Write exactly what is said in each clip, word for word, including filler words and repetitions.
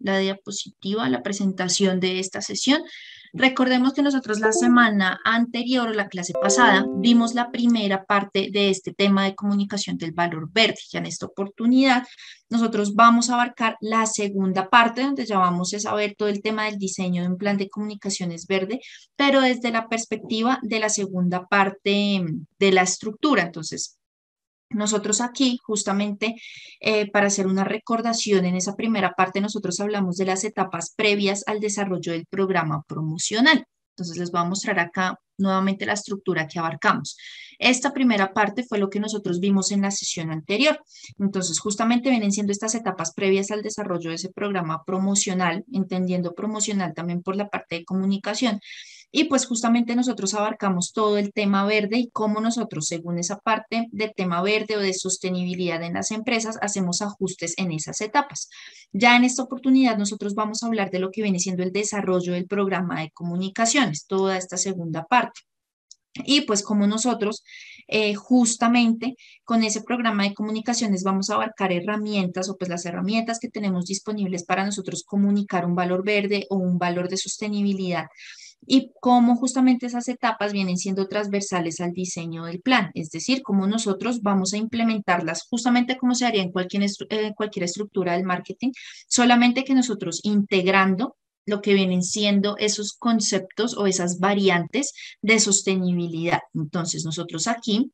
la diapositiva, la presentación de esta sesión. Recordemos que nosotros la semana anterior o la clase pasada vimos la primera parte de este tema de comunicación del valor verde. Ya en esta oportunidad nosotros vamos a abarcar la segunda parte donde ya vamos a saber todo el tema del diseño de un plan de comunicaciones verde, pero desde la perspectiva de la segunda parte de la estructura. Entonces, nosotros aquí, justamente, eh, para hacer una recordación en esa primera parte, nosotros hablamos de las etapas previas al desarrollo del programa promocional. Entonces, les voy a mostrar acá nuevamente la estructura que abarcamos. Esta primera parte fue lo que nosotros vimos en la sesión anterior. Entonces, justamente vienen siendo estas etapas previas al desarrollo de ese programa promocional, entendiendo promocional también por la parte de comunicación. Y pues justamente nosotros abarcamos todo el tema verde y cómo nosotros, según esa parte de tema verde o de sostenibilidad en las empresas, hacemos ajustes en esas etapas. Ya en esta oportunidad nosotros vamos a hablar de lo que viene siendo el desarrollo del programa de comunicaciones, toda esta segunda parte. Y pues como nosotros eh, justamente con ese programa de comunicaciones vamos a abarcar herramientas o pues las herramientas que tenemos disponibles para nosotros comunicar un valor verde o un valor de sostenibilidad y cómo justamente esas etapas vienen siendo transversales al diseño del plan, es decir, cómo nosotros vamos a implementarlas justamente como se haría en cualquier, estru- eh, cualquier estructura del marketing, solamente que nosotros integrando lo que vienen siendo esos conceptos o esas variantes de sostenibilidad. Entonces, nosotros aquí,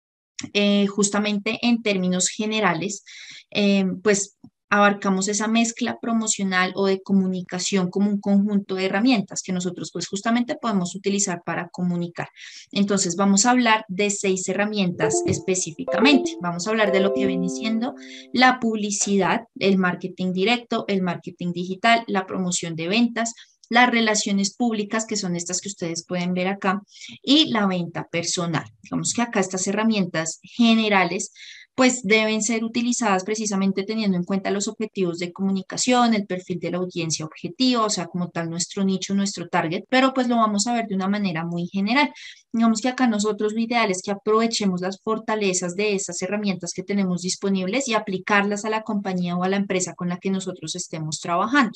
eh, justamente en términos generales, eh, pues abarcamos esa mezcla promocional o de comunicación como un conjunto de herramientas que nosotros pues justamente podemos utilizar para comunicar. Entonces vamos a hablar de seis herramientas específicamente. Vamos a hablar de lo que viene siendo la publicidad, el marketing directo, el marketing digital, la promoción de ventas, las relaciones públicas, que son estas que ustedes pueden ver acá, y la venta personal. Digamos que acá estas herramientas generales pues deben ser utilizadas precisamente teniendo en cuenta los objetivos de comunicación, el perfil de la audiencia objetivo, o sea, como tal nuestro nicho, nuestro target, pero pues lo vamos a ver de una manera muy general. Digamos que acá nosotros lo ideal es que aprovechemos las fortalezas de esas herramientas que tenemos disponibles y aplicarlas a la compañía o a la empresa con la que nosotros estemos trabajando.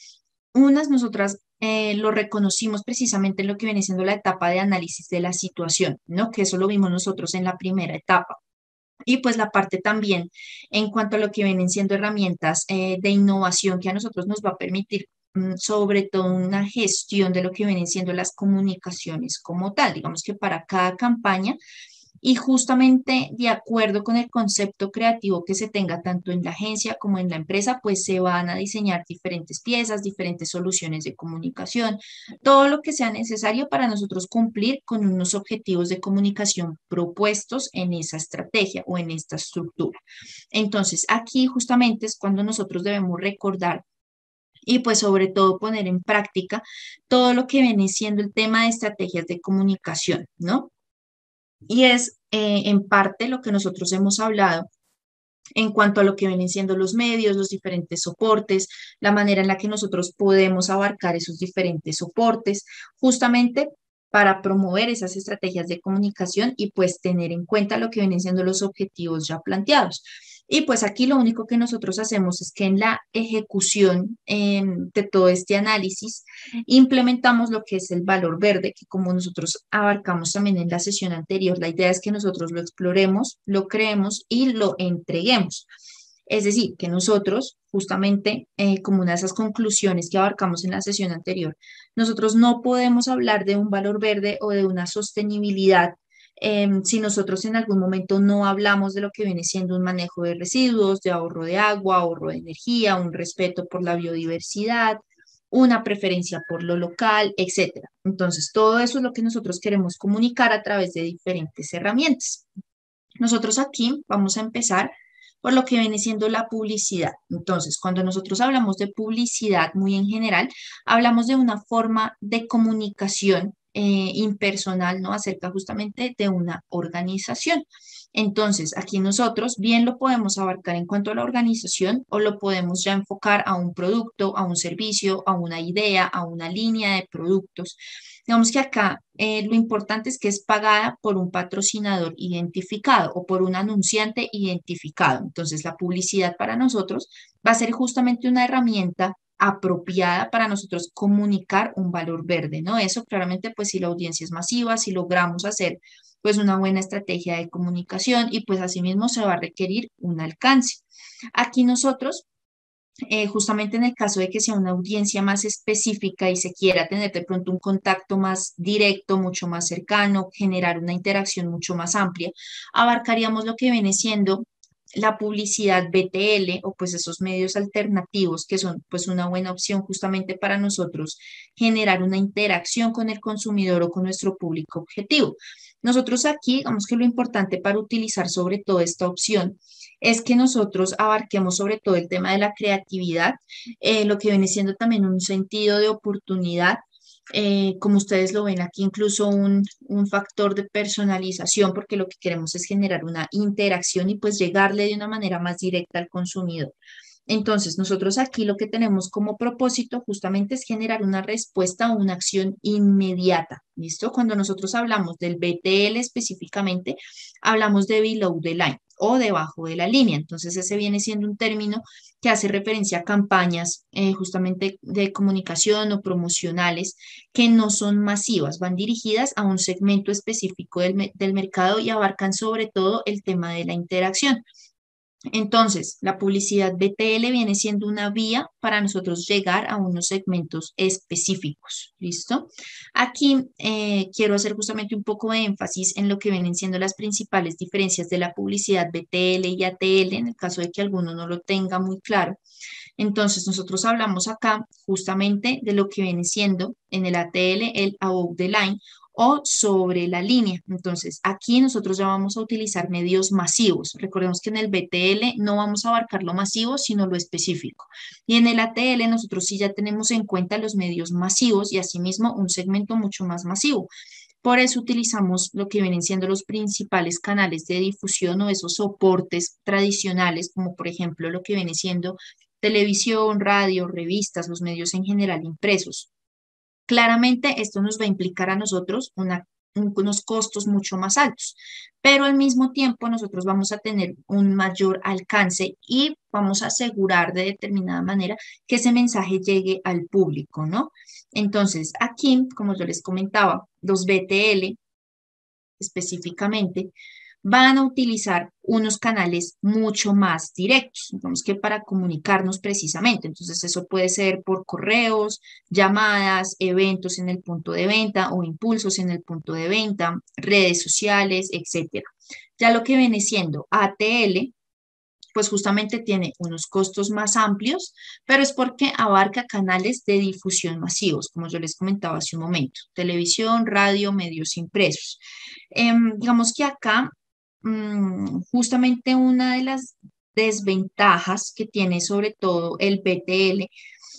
Unas nosotras eh, lo reconocimos precisamente en lo que viene siendo la etapa de análisis de la situación, ¿no? Que eso lo vimos nosotros en la primera etapa. Y pues la parte también en cuanto a lo que vienen siendo herramientas eh, de innovación que a nosotros nos va a permitir mm, sobre todo una gestión de lo que vienen siendo las comunicaciones como tal. Digamos que para cada campaña y justamente de acuerdo con el concepto creativo que se tenga tanto en la agencia como en la empresa, pues se van a diseñar diferentes piezas, diferentes soluciones de comunicación, todo lo que sea necesario para nosotros cumplir con unos objetivos de comunicación propuestos en esa estrategia o en esta estructura. Entonces, aquí justamente es cuando nosotros debemos recordar y pues sobre todo poner en práctica todo lo que viene siendo el tema de estrategias de comunicación, ¿no? Y es eh, en parte lo que nosotros hemos hablado en cuanto a lo que vienen siendo los medios, los diferentes soportes, la manera en la que nosotros podemos abarcar esos diferentes soportes, justamente para promover esas estrategias de comunicación y pues tener en cuenta lo que vienen siendo los objetivos ya planteados. Y pues aquí lo único que nosotros hacemos es que en la ejecución eh, de todo este análisis implementamos lo que es el valor verde, que como nosotros abarcamos también en la sesión anterior, la idea es que nosotros lo exploremos, lo creemos y lo entreguemos. Es decir, que nosotros, justamente eh, como una de esas conclusiones que abarcamos en la sesión anterior, nosotros no podemos hablar de un valor verde o de una sostenibilidad eh, si nosotros en algún momento no hablamos de lo que viene siendo un manejo de residuos, de ahorro de agua, ahorro de energía, un respeto por la biodiversidad, una preferencia por lo local, etcétera. Entonces, todo eso es lo que nosotros queremos comunicar a través de diferentes herramientas. Nosotros aquí vamos a empezar por lo que viene siendo la publicidad. Entonces, cuando nosotros hablamos de publicidad muy en general, hablamos de una forma de comunicación eh, impersonal, ¿no? Acerca justamente de una organización. Entonces, aquí nosotros bien lo podemos abarcar en cuanto a la organización o lo podemos ya enfocar a un producto, a un servicio, a una idea, a una línea de productos. Digamos que acá eh, lo importante es que es pagada por un patrocinador identificado o por un anunciante identificado. Entonces, la publicidad para nosotros va a ser justamente una herramienta apropiada para nosotros comunicar un valor verde, ¿no? Eso claramente, pues si la audiencia es masiva, si logramos hacer pues una buena estrategia de comunicación y pues asimismo se va a requerir un alcance. Aquí nosotros eh, justamente en el caso de que sea una audiencia más específica y se quiera tener de pronto un contacto más directo, mucho más cercano, generar una interacción mucho más amplia, abarcaríamos lo que viene siendo la publicidad B T L o pues esos medios alternativos que son pues una buena opción justamente para nosotros generar una interacción con el consumidor o con nuestro público objetivo. Nosotros aquí, digamos que lo importante para utilizar sobre todo esta opción es que nosotros abarquemos sobre todo el tema de la creatividad, eh, lo que viene siendo también un sentido de oportunidad, eh, como ustedes lo ven aquí, incluso un, un factor de personalización, porque lo que queremos es generar una interacción y pues llegarle de una manera más directa al consumidor. Entonces, nosotros aquí lo que tenemos como propósito justamente es generar una respuesta o una acción inmediata, ¿listo? Cuando nosotros hablamos del B T L específicamente, hablamos de below the line o debajo de la línea. Entonces, ese viene siendo un término que hace referencia a campañas eh, justamente de comunicación o promocionales que no son masivas, van dirigidas a un segmento específico del, del mercado y abarcan sobre todo el tema de la interacción. Entonces, la publicidad B T L viene siendo una vía para nosotros llegar a unos segmentos específicos. ¿Listo? Aquí eh, quiero hacer justamente un poco de énfasis en lo que vienen siendo las principales diferencias de la publicidad B T L y A T L, en el caso de que alguno no lo tenga muy claro. Entonces, nosotros hablamos acá justamente de lo que viene siendo en el A T L el above the line o sobre la línea. Entonces, aquí nosotros ya vamos a utilizar medios masivos. Recordemos que en el B T L no vamos a abarcar lo masivo, sino lo específico. Y en el A T L nosotros sí ya tenemos en cuenta los medios masivos y asimismo un segmento mucho más masivo. Por eso utilizamos lo que vienen siendo los principales canales de difusión o esos soportes tradicionales, como por ejemplo lo que viene siendo televisión, radio, revistas, los medios en general impresos. Claramente esto nos va a implicar a nosotros una, un- unos costos mucho más altos, pero al mismo tiempo nosotros vamos a tener un mayor alcance y vamos a asegurar de determinada manera que ese mensaje llegue al público, ¿no? Entonces, aquí, como yo les comentaba, los B T L específicamente, van a utilizar unos canales mucho más directos, digamos que para comunicarnos precisamente. Entonces, eso puede ser por correos, llamadas, eventos en el punto de venta o impulsos en el punto de venta, redes sociales, etcétera. Ya lo que viene siendo A T L, pues justamente tiene unos costos más amplios, pero es porque abarca canales de difusión masivos, como yo les comentaba hace un momento, televisión, radio, medios impresos. Em, digamos que acá, mm, justamente una de las desventajas que tiene sobre todo el B T L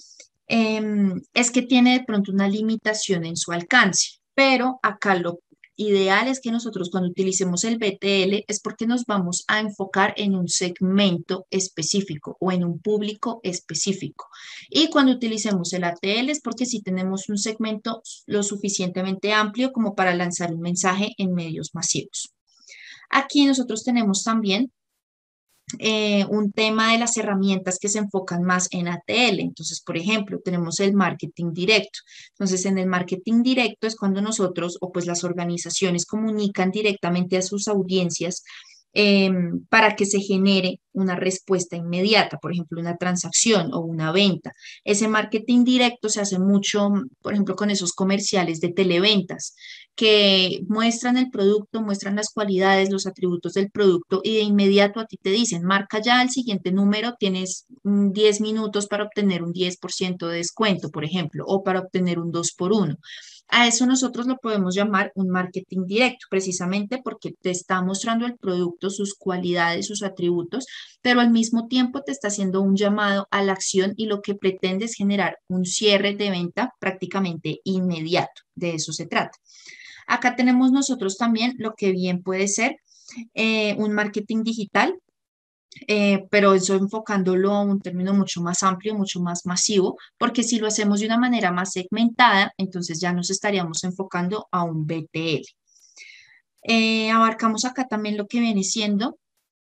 em, es que tiene de pronto una limitación en su alcance, pero acá lo ideal es que nosotros cuando utilicemos el B T L es porque nos vamos a enfocar en un segmento específico o en un público específico. Y cuando utilicemos el A T L es porque sí tenemos un segmento lo suficientemente amplio como para lanzar un mensaje en medios masivos. Aquí nosotros tenemos también eh, un tema de las herramientas que se enfocan más en A T L. Entonces, por ejemplo, tenemos el marketing directo. Entonces, en el marketing directo es cuando nosotros o pues las organizaciones comunican directamente a sus audiencias eh, para que se genere una respuesta inmediata, por ejemplo, una transacción o una venta. Ese marketing directo se hace mucho, por ejemplo, con esos comerciales de televentas que muestran el producto, muestran las cualidades, los atributos del producto y de inmediato a ti te dicen, marca ya el siguiente número, tienes mm, diez minutos para obtener un diez por ciento de descuento, por ejemplo, o para obtener un dos por uno. A eso nosotros lo podemos llamar un marketing directo, precisamente porque te está mostrando el producto, sus cualidades, sus atributos, pero al mismo tiempo te está haciendo un llamado a la acción y lo que pretende es generar un cierre de venta prácticamente inmediato. De eso se trata. Acá tenemos nosotros también lo que bien puede ser eh, un marketing digital, eh, pero eso enfocándolo a un término mucho más amplio, mucho más masivo, porque si lo hacemos de una manera más segmentada, entonces ya nos estaríamos enfocando a un B T L. Eh, abarcamos acá también lo que viene siendo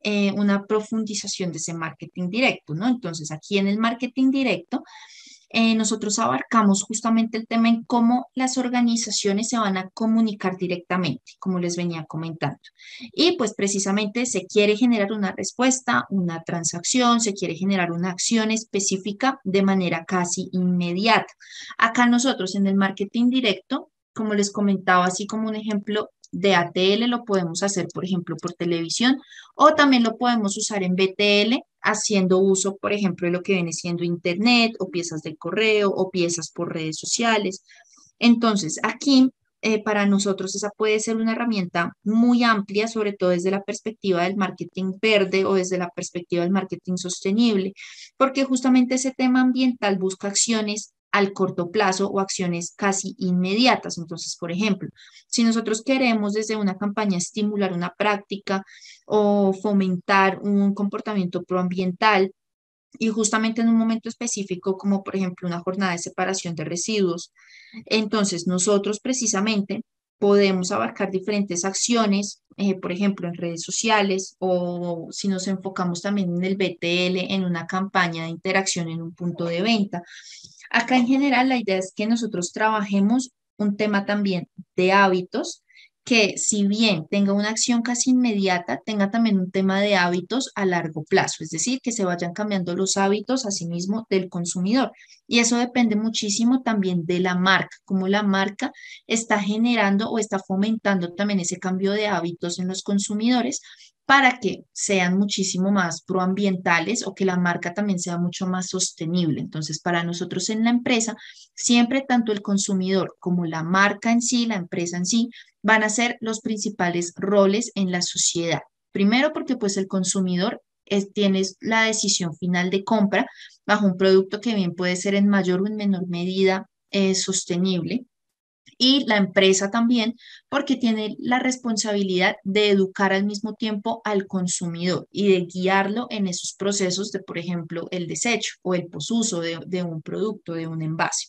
eh, una profundización de ese marketing directo, ¿no? Entonces, aquí en el marketing directo, eh, nosotros abarcamos justamente el tema en cómo las organizaciones se van a comunicar directamente, como les venía comentando. Y pues precisamente se quiere generar una respuesta, una transacción, se quiere generar una acción específica de manera casi inmediata. Acá nosotros en el marketing directo, como les comentaba, así como un ejemplo de A T L, lo podemos hacer, por ejemplo, por televisión o también lo podemos usar en B T L haciendo uso, por ejemplo, de lo que viene siendo Internet o piezas de correo o piezas por redes sociales. Entonces, aquí eh, para nosotros esa puede ser una herramienta muy amplia, sobre todo desde la perspectiva del marketing verde o desde la perspectiva del marketing sostenible, porque justamente ese tema ambiental busca acciones al corto plazo o acciones casi inmediatas. Entonces, por ejemplo, si nosotros queremos desde una campaña estimular una práctica o fomentar un comportamiento proambiental, y justamente en un momento específico, como por ejemplo una jornada de separación de residuos. Entonces, nosotros precisamente podemos abarcar diferentes acciones, eh, por ejemplo, en redes sociales o si nos enfocamos también en el B T L, en una campaña de interacción en un punto de venta. Acá en general la idea es que nosotros trabajemos un tema también de hábitos que si bien tenga una acción casi inmediata, tenga también un tema de hábitos a largo plazo, es decir, que se vayan cambiando los hábitos a sí mismo del consumidor. Y eso depende muchísimo también de la marca, cómo la marca está generando o está fomentando también ese cambio de hábitos en los consumidores para que sean muchísimo más proambientales o que la marca también sea mucho más sostenible. Entonces, para nosotros en la empresa, siempre tanto el consumidor como la marca en sí, la empresa en sí, van a ser los principales roles en la sociedad. Primero porque pues el consumidor es, tiene la decisión final de compra bajo un producto que bien puede ser en mayor o en menor medida eh, sostenible. Y la empresa también, porque tiene la responsabilidad de educar al mismo tiempo al consumidor y de guiarlo en esos procesos de, por ejemplo, el desecho o el posuso de, de un producto, de un envase.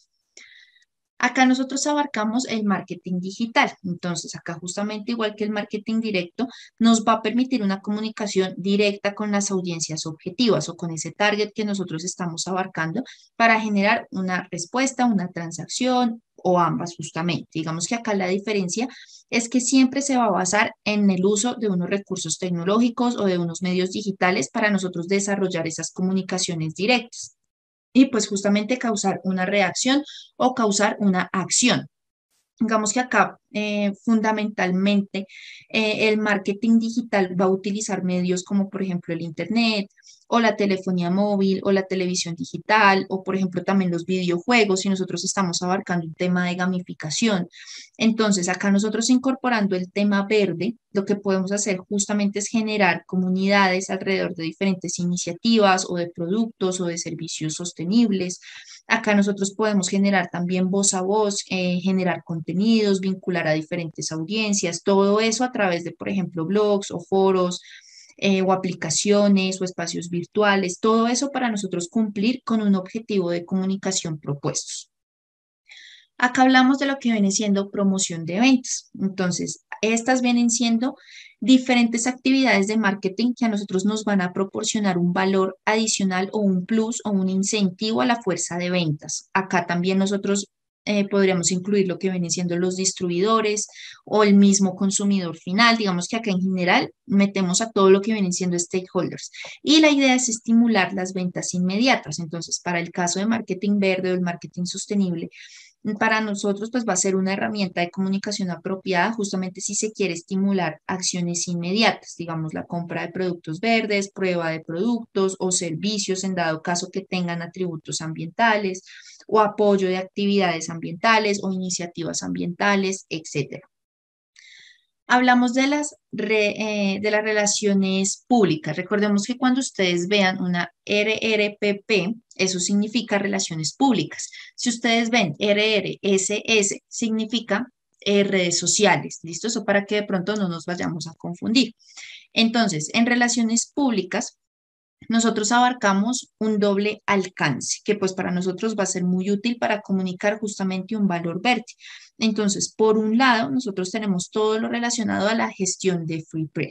Acá nosotros abarcamos el marketing digital. Entonces, acá justamente igual que el marketing directo, nos va a permitir una comunicación directa con las audiencias objetivas o con ese target que nosotros estamos abarcando para generar una respuesta, una transacción o ambas justamente. Digamos que acá la diferencia es que siempre se va a basar en el uso de unos recursos tecnológicos o de unos medios digitales para nosotros desarrollar esas comunicaciones directas y pues justamente causar una reacción o causar una acción. Digamos que acá eh, fundamentalmente eh, el marketing digital va a utilizar medios como por ejemplo el Internet o la telefonía móvil o la televisión digital o por ejemplo también los videojuegos si nosotros estamos abarcando un tema de gamificación. Entonces acá nosotros incorporando el tema verde, lo que podemos hacer justamente es generar comunidades alrededor de diferentes iniciativas o de productos o de servicios sostenibles. Acá nosotros podemos generar también voz a voz, eh, generar contenidos, vincular a diferentes audiencias, todo eso a través de, por ejemplo, blogs o foros eh, o aplicaciones o espacios virtuales, todo eso para nosotros cumplir con un objetivo de comunicación propuestos. Acá hablamos de lo que viene siendo promoción de ventas. Entonces, estas vienen siendo diferentes actividades de marketing que a nosotros nos van a proporcionar un valor adicional o un plus o un incentivo a la fuerza de ventas. Acá también nosotros eh, podríamos incluir lo que vienen siendo los distribuidores o el mismo consumidor final. Digamos que acá en general metemos a todo lo que vienen siendo stakeholders. Y la idea es estimular las ventas inmediatas. Entonces, para el caso de marketing verde o el marketing sostenible, para nosotros, pues va a ser una herramienta de comunicación apropiada justamente si se quiere estimular acciones inmediatas, digamos la compra de productos verdes, prueba de productos o servicios en dado caso que tengan atributos ambientales o apoyo de actividades ambientales o iniciativas ambientales, etcétera. Hablamos de las, re- eh, de las relaciones públicas. Recordemos que cuando ustedes vean una R R P P, eso significa relaciones públicas. Si ustedes ven R R S S, significa eh, redes sociales. ¿Listo? Eso para que de pronto no nos vayamos a confundir. Entonces, en relaciones públicas, nosotros abarcamos un doble alcance, que pues para nosotros va a ser muy útil para comunicar justamente un valor verde. Entonces, por un lado, nosotros tenemos todo lo relacionado a la gestión de Free Press.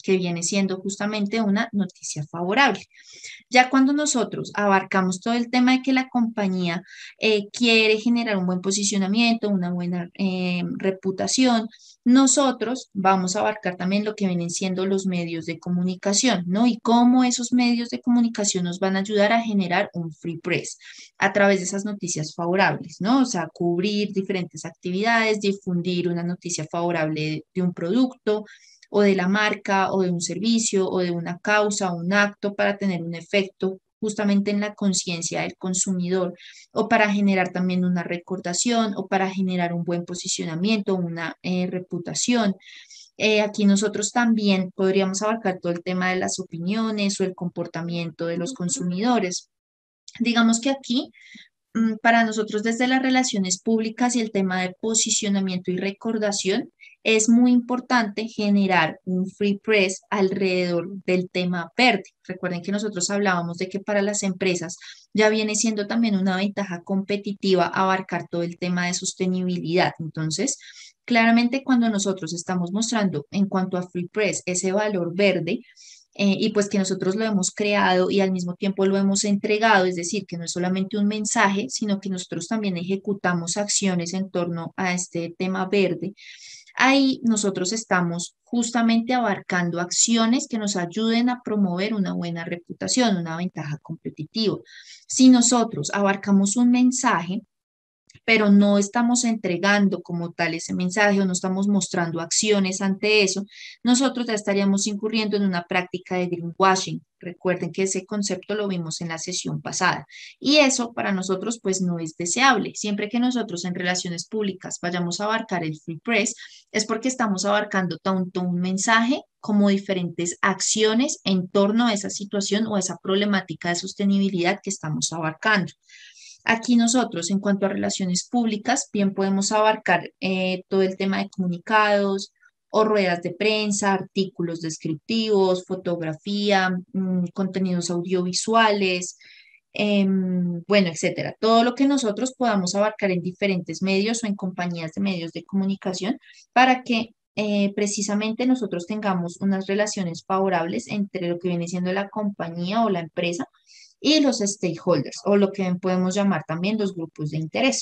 que viene siendo justamente una noticia favorable. Ya cuando nosotros abarcamos todo el tema de que la compañía eh, quiere generar un buen posicionamiento, una buena eh, reputación, nosotros vamos a abarcar también lo que vienen siendo los medios de comunicación, ¿no? Y cómo esos medios de comunicación nos van a ayudar a generar un free press a través de esas noticias favorables, ¿no? O sea, cubrir diferentes actividades, difundir una noticia favorable de un producto o de la marca o de un servicio o de una causa o un acto para tener un efecto justamente en la conciencia del consumidor o para generar también una recordación o para generar un buen posicionamiento, una eh, reputación. Eh, aquí nosotros también podríamos abarcar todo el tema de las opiniones o el comportamiento de los consumidores. Digamos que aquí mm, para nosotros desde las relaciones públicas y el tema de posicionamiento y recordación, es muy importante generar un free press alrededor del tema verde. Recuerden que nosotros hablábamos de que para las empresas ya viene siendo también una ventaja competitiva abarcar todo el tema de sostenibilidad. Entonces, claramente cuando nosotros estamos mostrando en cuanto a free press ese valor verde, eh, y pues que nosotros lo hemos creado y al mismo tiempo lo hemos entregado, es decir, que no es solamente un mensaje, sino que nosotros también ejecutamos acciones en torno a este tema verde. Ahí nosotros estamos justamente abarcando acciones que nos ayuden a promover una buena reputación, una ventaja competitiva. Si nosotros abarcamos un mensaje, pero no estamos entregando como tal ese mensaje o no estamos mostrando acciones ante eso, nosotros ya estaríamos incurriendo en una práctica de greenwashing. Recuerden que ese concepto lo vimos en la sesión pasada y eso para nosotros pues no es deseable. Siempre que nosotros en relaciones públicas vayamos a abarcar el free press es porque estamos abarcando tanto un mensaje como diferentes acciones en torno a esa situación o a esa problemática de sostenibilidad que estamos abarcando. Aquí nosotros, en cuanto a relaciones públicas, bien podemos abarcar eh, todo el tema de comunicados o ruedas de prensa, artículos descriptivos, fotografía, mm, contenidos audiovisuales, em, bueno, etcétera. Todo lo que nosotros podamos abarcar en diferentes medios o en compañías de medios de comunicación para que eh, precisamente nosotros tengamos unas relaciones favorables entre lo que viene siendo la compañía o la empresa y los stakeholders, o lo que podemos llamar también los grupos de interés.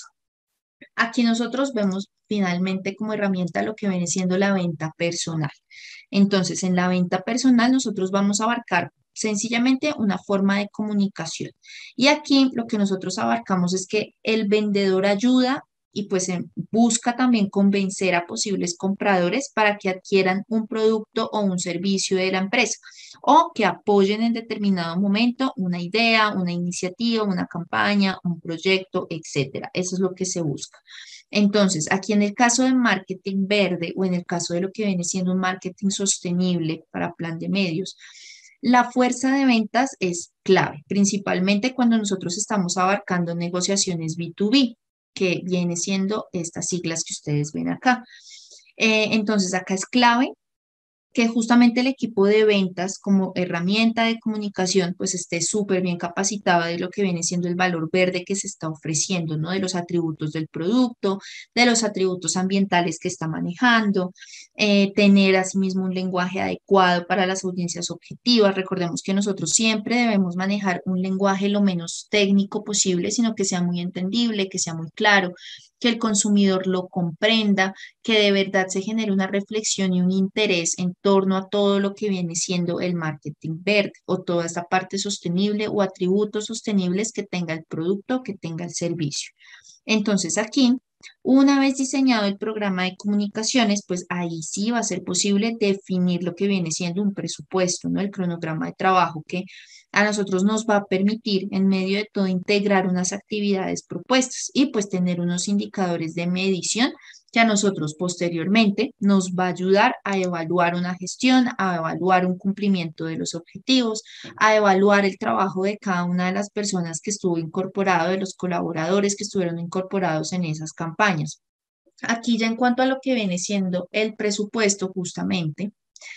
Aquí nosotros vemos finalmente como herramienta lo que viene siendo la venta personal. Entonces, en la venta personal nosotros vamos a abarcar sencillamente una forma de comunicación. Y aquí lo que nosotros abarcamos es que el vendedor ayuda y pues em, busca también convencer a posibles compradores para que adquieran un producto o un servicio de la empresa o que apoyen en determinado momento una idea, una iniciativa, una campaña, un proyecto, etcétera. Eso es lo que se busca. Entonces, aquí en el caso de marketing verde o en el caso de lo que viene siendo un marketing sostenible para plan de medios, la fuerza de ventas es clave, principalmente cuando nosotros estamos abarcando negociaciones B dos B, que viene siendo estas siglas que ustedes ven acá. Eh, entonces, acá es clave que justamente el equipo de ventas como herramienta de comunicación pues esté súper bien capacitado de lo que viene siendo el valor verde que se está ofreciendo, ¿no? De los atributos del producto, de los atributos ambientales que está manejando, eh, tener asimismo un lenguaje adecuado para las audiencias objetivas. Recordemos que nosotros siempre debemos manejar un lenguaje lo menos técnico posible, sino que sea muy entendible, que sea muy claro, que el consumidor lo comprenda, que de verdad se genere una reflexión y un interés en torno a todo lo que viene siendo el marketing verde o toda esta parte sostenible o atributos sostenibles que tenga el producto, que tenga el servicio. Entonces aquí, una vez diseñado el programa de comunicaciones, pues ahí sí va a ser posible definir lo que viene siendo un presupuesto, ¿no? El cronograma de trabajo que a nosotros nos va a permitir en medio de todo integrar unas actividades propuestas y pues tener unos indicadores de medición que a nosotros posteriormente nos va a ayudar a evaluar una gestión, a evaluar un cumplimiento de los objetivos, a evaluar el trabajo de cada una de las personas que estuvo incorporado, de los colaboradores que estuvieron incorporados en esas campañas. Aquí ya en cuanto a lo que viene siendo el presupuesto justamente,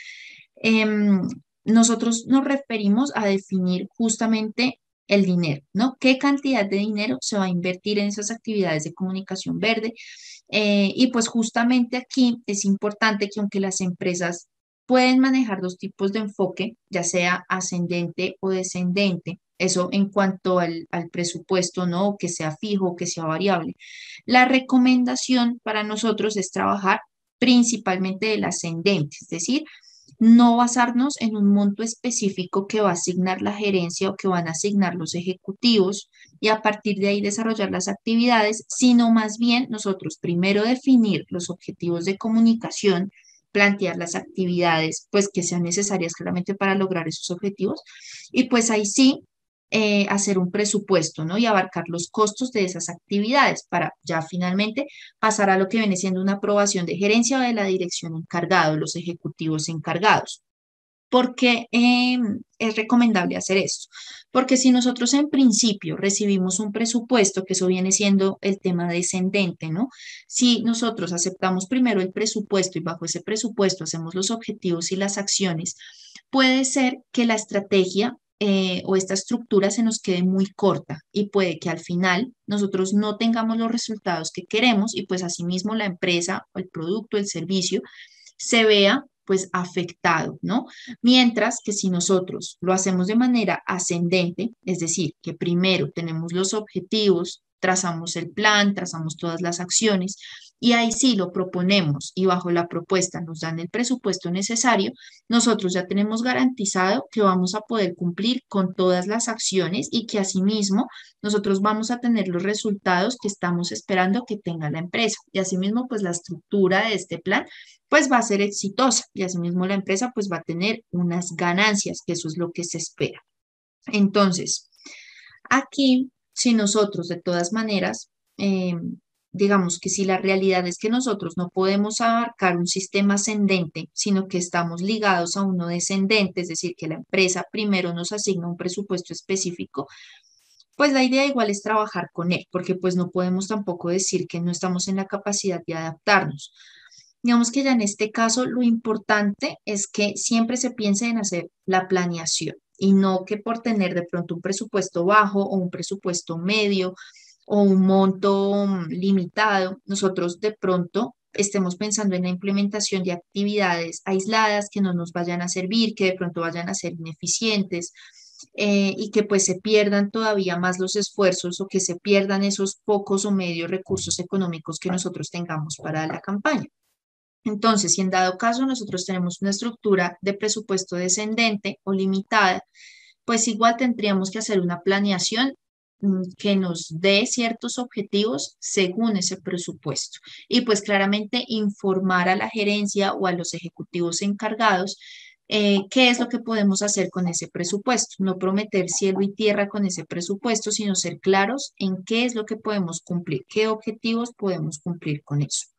em, nosotros nos referimos a definir justamente el dinero, ¿no? ¿Qué cantidad de dinero se va a invertir en esas actividades de comunicación verde? Eh, y pues justamente aquí es importante que aunque las empresas pueden manejar dos tipos de enfoque, ya sea ascendente o descendente. Eso en cuanto al, al presupuesto, ¿no? Que sea fijo, que sea variable. La recomendación para nosotros es trabajar principalmente del ascendente, es decir, no basarnos en un monto específico que va a asignar la gerencia o que van a asignar los ejecutivos y a partir de ahí desarrollar las actividades, sino más bien nosotros primero definir los objetivos de comunicación, plantear las actividades pues que sean necesarias claramente para lograr esos objetivos y pues ahí sí eh, hacer un presupuesto, ¿no? Y abarcar los costos de esas actividades para ya finalmente pasar a lo que viene siendo una aprobación de gerencia o de la dirección encargado, los ejecutivos encargados. ¿Por qué eh, es recomendable hacer esto? Porque si nosotros en principio recibimos un presupuesto, que eso viene siendo el tema descendente, ¿no? Si nosotros aceptamos primero el presupuesto y bajo ese presupuesto hacemos los objetivos y las acciones, puede ser que la estrategia eh, o esta estructura se nos quede muy corta y puede que al final nosotros no tengamos los resultados que queremos y pues asimismo la empresa o el producto, el servicio se vea pues afectado, ¿no? Mientras que si nosotros lo hacemos de manera ascendente, es decir, que primero tenemos los objetivos, trazamos el plan, trazamos todas las acciones y ahí sí lo proponemos y bajo la propuesta nos dan el presupuesto necesario, nosotros ya tenemos garantizado que vamos a poder cumplir con todas las acciones y que asimismo nosotros vamos a tener los resultados que estamos esperando que tenga la empresa. Y asimismo, pues la estructura de este plan pues va a ser exitosa y asimismo la empresa pues va a tener unas ganancias, que eso es lo que se espera. Entonces, aquí, si nosotros de todas maneras, eh, digamos que si la realidad es que nosotros no podemos abarcar un sistema ascendente, sino que estamos ligados a uno descendente, es decir, que la empresa primero nos asigna un presupuesto específico, pues la idea igual es trabajar con él, porque pues no podemos tampoco decir que no estamos en la capacidad de adaptarnos. Digamos que ya en este caso lo importante es que siempre se piense en hacer la planeación y no que por tener de pronto un presupuesto bajo o un presupuesto medio o un monto mm, limitado, nosotros de pronto estemos pensando en la implementación de actividades aisladas que no nos vayan a servir, que de pronto vayan a ser ineficientes eh, y que pues se pierdan todavía más los esfuerzos o que se pierdan esos pocos o medios recursos económicos que nosotros tengamos para la campaña. Entonces, si en dado caso nosotros tenemos una estructura de presupuesto descendente o limitada, pues igual tendríamos que hacer una planeación mm, que nos dé ciertos objetivos según ese presupuesto. Y pues claramente informar a la gerencia o a los ejecutivos encargados eh, qué es lo que podemos hacer con ese presupuesto. No prometer cielo y tierra con ese presupuesto, sino ser claros en qué es lo que podemos cumplir, qué objetivos podemos cumplir con eso.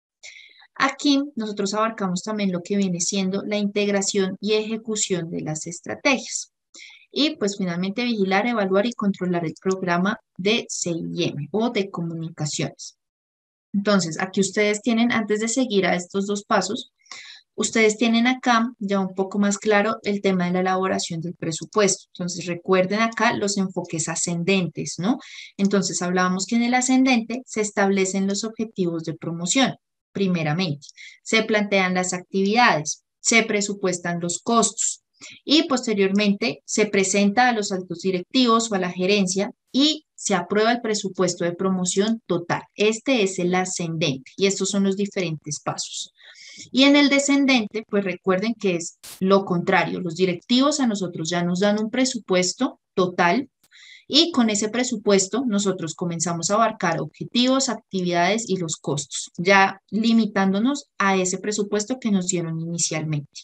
Aquí nosotros abarcamos también lo que viene siendo la integración y ejecución de las estrategias. Y pues finalmente vigilar, evaluar y controlar el programa de C I M o de comunicaciones. Entonces, aquí ustedes tienen, antes de seguir a estos dos pasos, ustedes tienen acá ya un poco más claro el tema de la elaboración del presupuesto. Entonces, recuerden acá los enfoques ascendentes, ¿no? Entonces, hablábamos que en el ascendente se establecen los objetivos de promoción, primeramente. Se plantean las actividades, se presupuestan los costos y posteriormente se presenta a los altos directivos o a la gerencia y se aprueba el presupuesto de promoción total. Este es el ascendente y estos son los diferentes pasos. Y en el descendente, pues recuerden que es lo contrario. Los directivos a nosotros ya nos dan un presupuesto total y con ese presupuesto nosotros comenzamos a abarcar objetivos, actividades y los costos, ya limitándonos a ese presupuesto que nos dieron inicialmente.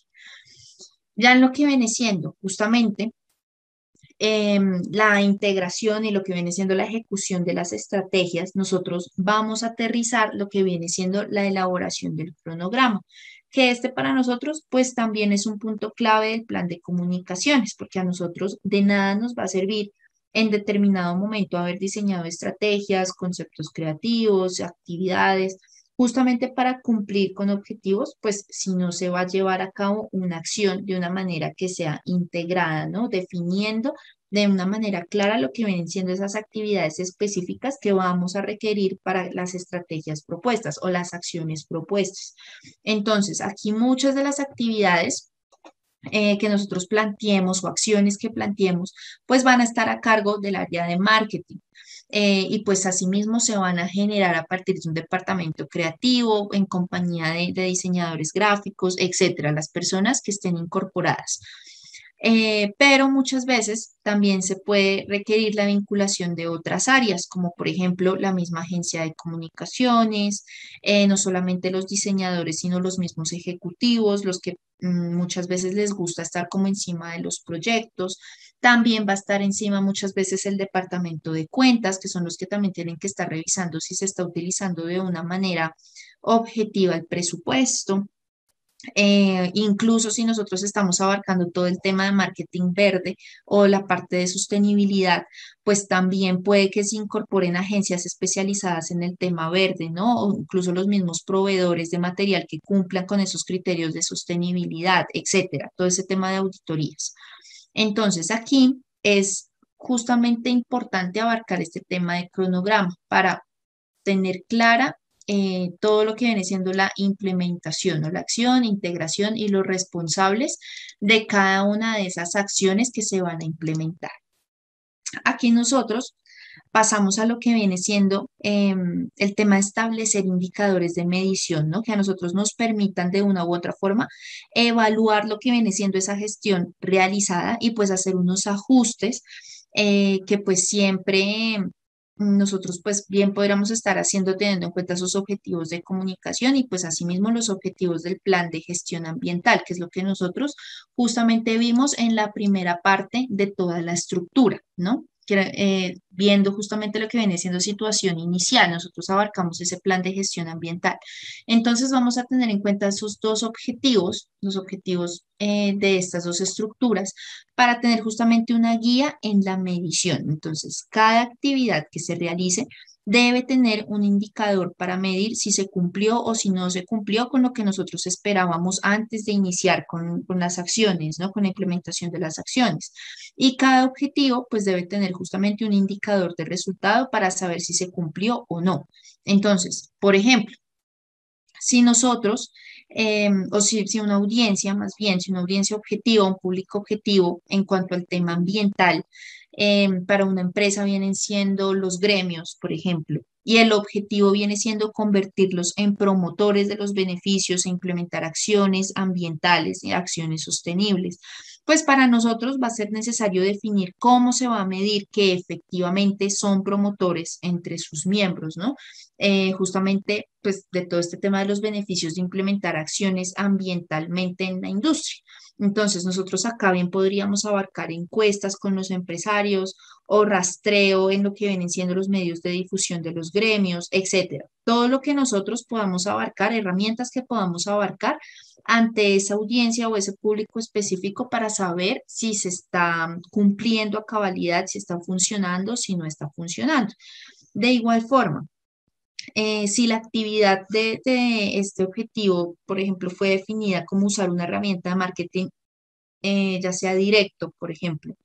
Ya en lo que viene siendo justamente eh, la integración y lo que viene siendo la ejecución de las estrategias, nosotros vamos a aterrizar lo que viene siendo la elaboración del cronograma, que este para nosotros pues también es un punto clave del plan de comunicaciones, porque a nosotros de nada nos va a servir en determinado momento haber diseñado estrategias, conceptos creativos, actividades, justamente para cumplir con objetivos, pues si no se va a llevar a cabo una acción de una manera que sea integrada, ¿no? Definiendo de una manera clara lo que vienen siendo esas actividades específicas que vamos a requerir para las estrategias propuestas o las acciones propuestas. Entonces, aquí muchas de las actividades eh, que nosotros planteemos o acciones que planteemos, pues van a estar a cargo del área de marketing. Eh, y pues asimismo se van a generar a partir de un departamento creativo en compañía de, de diseñadores gráficos, etcétera, las personas que estén incorporadas. Eh, pero muchas veces también se puede requerir la vinculación de otras áreas, como por ejemplo la misma agencia de comunicaciones, eh, no solamente los diseñadores, sino los mismos ejecutivos, los que mm, muchas veces les gusta estar como encima de los proyectos. También va a estar encima muchas veces el departamento de cuentas, que son los que también tienen que estar revisando si se está utilizando de una manera objetiva el presupuesto. Eh, incluso si nosotros estamos abarcando todo el tema de marketing verde o la parte de sostenibilidad, pues también puede que se incorporen agencias especializadas en el tema verde, ¿no? O incluso los mismos proveedores de material que cumplan con esos criterios de sostenibilidad, etcétera. Todo ese tema de auditorías. Entonces, aquí es justamente importante abarcar este tema de cronograma para tener clara eh, todo lo que viene siendo la implementación o la acción, integración y los responsables de cada una de esas acciones que se van a implementar. Aquí nosotros pasamos a lo que viene siendo eh, el tema de establecer indicadores de medición, ¿no? Que a nosotros nos permitan de una u otra forma evaluar lo que viene siendo esa gestión realizada y pues hacer unos ajustes eh, que pues siempre nosotros pues bien podríamos estar haciendo teniendo en cuenta esos objetivos de comunicación y pues asimismo los objetivos del plan de gestión ambiental, que es lo que nosotros justamente vimos en la primera parte de toda la estructura, ¿no? Que, eh, viendo justamente lo que viene siendo situación inicial, nosotros abarcamos ese plan de gestión ambiental. Entonces vamos a tener en cuenta esos dos objetivos, los objetivos eh, de estas dos estructuras, para tener justamente una guía en la medición. Entonces, cada actividad que se realice debe tener un indicador para medir si se cumplió o si no se cumplió con lo que nosotros esperábamos antes de iniciar con, con las acciones, ¿no? Con la implementación de las acciones. Y cada objetivo, pues, debe tener justamente un indicador de resultado para saber si se cumplió o no. Entonces, por ejemplo, si nosotros, eh, o si, si una audiencia, más bien, si una audiencia objetiva, un público objetivo en cuanto al tema ambiental, eh, para una empresa vienen siendo los gremios, por ejemplo, y el objetivo viene siendo convertirlos en promotores de los beneficios e implementar acciones ambientales y acciones sostenibles. Pues para nosotros va a ser necesario definir cómo se va a medir que efectivamente son promotores entre sus miembros, ¿no? Eh, justamente pues de todo este tema de los beneficios de implementar acciones ambientalmente en la industria. Entonces, nosotros acá bien podríamos abarcar encuestas con los empresarios o rastreo en lo que vienen siendo los medios de difusión de los gremios, etcétera. Todo lo que nosotros podamos abarcar, herramientas que podamos abarcar ante esa audiencia o ese público específico para saber si se está cumpliendo a cabalidad, si está funcionando, si no está funcionando. De igual forma, eh, si la actividad de, de este objetivo, por ejemplo, fue definida como usar una herramienta de marketing, eh, ya sea directo, por ejemplo,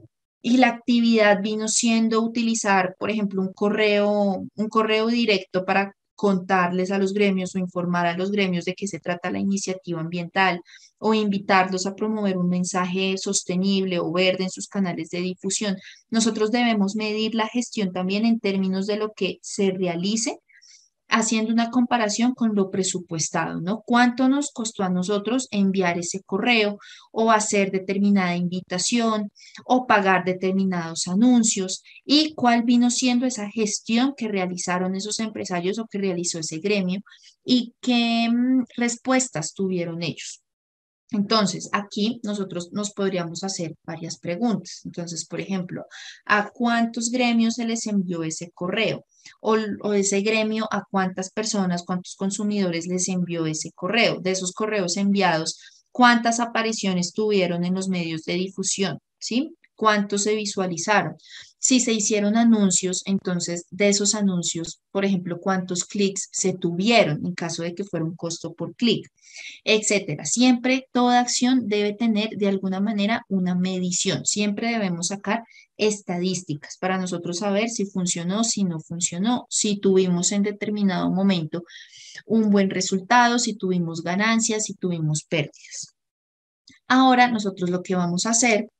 y la actividad vino siendo utilizar, por ejemplo, un correo, un correo directo para contarles a los gremios o informar a los gremios de qué se trata la iniciativa ambiental o invitarlos a promover un mensaje sostenible o verde en sus canales de difusión. Nosotros debemos medir la gestión también en términos de lo que se realice haciendo una comparación con lo presupuestado, ¿no? ¿Cuánto nos costó a nosotros enviar ese correo o hacer determinada invitación o pagar determinados anuncios? ¿Y cuál vino siendo esa gestión que realizaron esos empresarios o que realizó ese gremio y qué mm, respuestas tuvieron ellos? Entonces, aquí nosotros nos podríamos hacer varias preguntas. Entonces, por ejemplo, ¿a cuántos gremios se les envió ese correo? O, o ese gremio, ¿a cuántas personas, cuántos consumidores les envió ese correo? De esos correos enviados, ¿cuántas apariciones tuvieron en los medios de difusión? ¿Sí? ¿Cuántos se visualizaron? Si se hicieron anuncios, entonces de esos anuncios, por ejemplo, ¿cuántos clics se tuvieron en caso de que fuera un costo por clic? Etcétera. Siempre toda acción debe tener de alguna manera una medición. Siempre debemos sacar estadísticas para nosotros saber si funcionó, si no funcionó, si tuvimos en determinado momento un buen resultado, si tuvimos ganancias, si tuvimos pérdidas. Ahora nosotros lo que vamos a hacer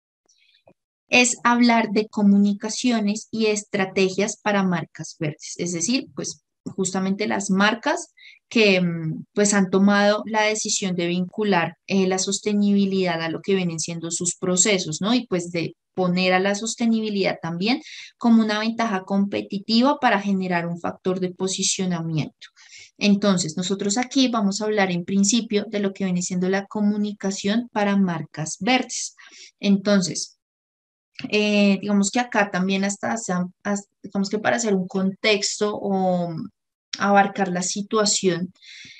es hablar de comunicaciones y estrategias para marcas verdes, es decir, pues justamente las marcas que mm, pues han tomado la decisión de vincular eh, la sostenibilidad a lo que vienen siendo sus procesos, ¿no? Y pues de poner a la sostenibilidad también como una ventaja competitiva para generar un factor de posicionamiento. Entonces, nosotros aquí vamos a hablar en principio de lo que viene siendo la comunicación para marcas verdes. Entonces, eh, digamos que acá también hasta, hasta- hasta- digamos que para hacer un contexto o abarcar la situación,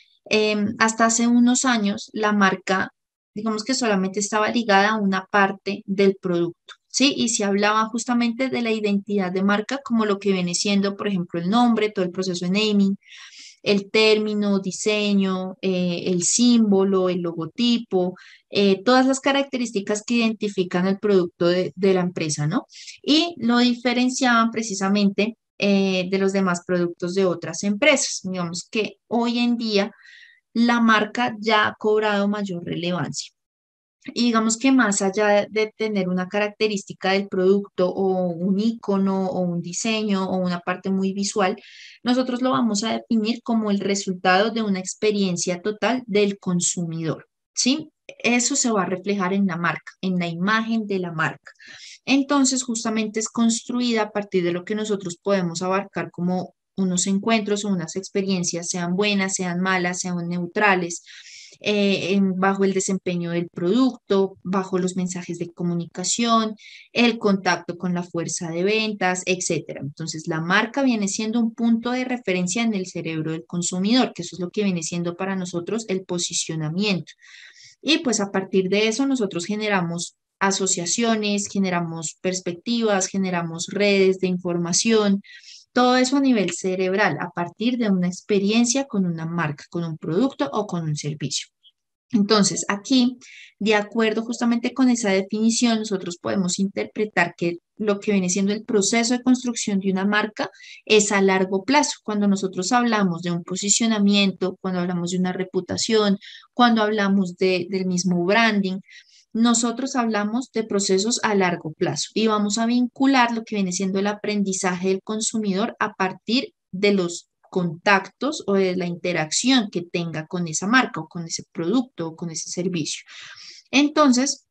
em, hasta hace unos años la marca, digamos que solamente estaba ligada a una parte del producto, ¿sí? Y se hablaba justamente de la identidad de marca como lo que viene siendo, por ejemplo, el nombre, todo el proceso de naming, el término, diseño, eh, el símbolo, el logotipo, eh, todas las características que identifican el producto de, de la empresa, ¿no? Y lo diferenciaban precisamente eh, de los demás productos de otras empresas. Digamos que hoy en día la marca ya ha cobrado mayor relevancia. Y digamos que más allá de, de tener una característica del producto o un icono o un diseño o una parte muy visual, nosotros lo vamos a definir como el resultado de una experiencia total del consumidor, ¿sí? Eso se va a reflejar en la marca, en la imagen de la marca. Entonces, justamente es construida a partir de lo que nosotros podemos abarcar como unos encuentros o unas experiencias, sean buenas, sean malas, sean neutrales, eh, en- bajo el desempeño del producto, bajo los mensajes de comunicación, el contacto con la fuerza de ventas, etcétera. Entonces, la marca viene siendo un punto de referencia en el cerebro del consumidor, que eso es lo que viene siendo para nosotros el posicionamiento. Y pues a partir de eso nosotros generamos asociaciones, generamos perspectivas, generamos redes de información, todo eso a nivel cerebral, a partir de una experiencia con una marca, con un producto o con un servicio. Entonces, aquí, de acuerdo justamente con esa definición, nosotros podemos interpretar que lo que viene siendo el proceso de construcción de una marca es a largo plazo. Cuando nosotros hablamos de un posicionamiento, cuando hablamos de una reputación, cuando hablamos de- del mismo branding, nosotros hablamos de procesos a largo plazo y vamos a vincular lo que viene siendo el aprendizaje del consumidor a partir de los contactos o de la interacción que tenga con esa marca o con ese producto o con ese servicio. Entonces,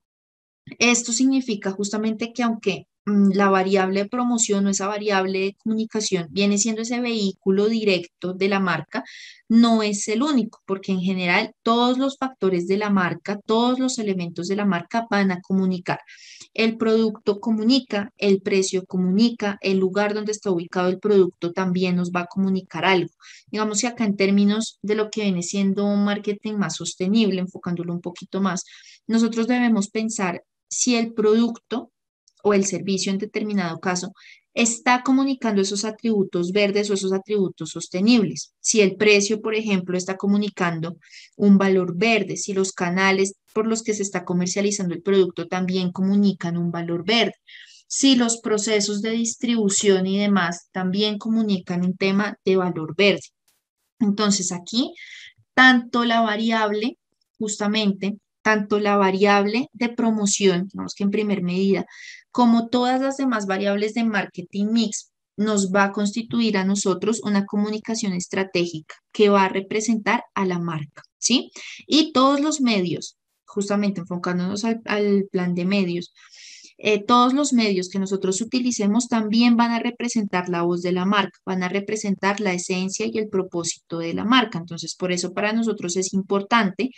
esto significa justamente que aunque mm, la variable de promoción o esa variable de comunicación viene siendo ese vehículo directo de la marca, no es el único, porque en general todos los factores de la marca, todos los elementos de la marca van a comunicar. El producto comunica, el precio comunica, el lugar donde está ubicado el producto también nos va a comunicar algo. Digamos que acá en términos de lo que viene siendo un marketing más sostenible, enfocándolo un poquito más, nosotros debemos pensar si el producto o el servicio en determinado caso está comunicando esos atributos verdes o esos atributos sostenibles. Si el precio, por ejemplo, está comunicando un valor verde, si los canales por los que se está comercializando el producto también comunican un valor verde, si los procesos de distribución y demás también comunican un tema de valor verde. Entonces aquí tanto la variable, justamente, tanto la variable de promoción, digamos que en primer medida, como todas las demás variables de marketing mix, nos va a constituir a nosotros una comunicación estratégica que va a representar a la marca, ¿sí? Y todos los medios, justamente enfocándonos al, al plan de medios, eh, todos los medios que nosotros utilicemos también van a representar la voz de la marca, van a representar la esencia y el propósito de la marca. Entonces, por eso para nosotros es importante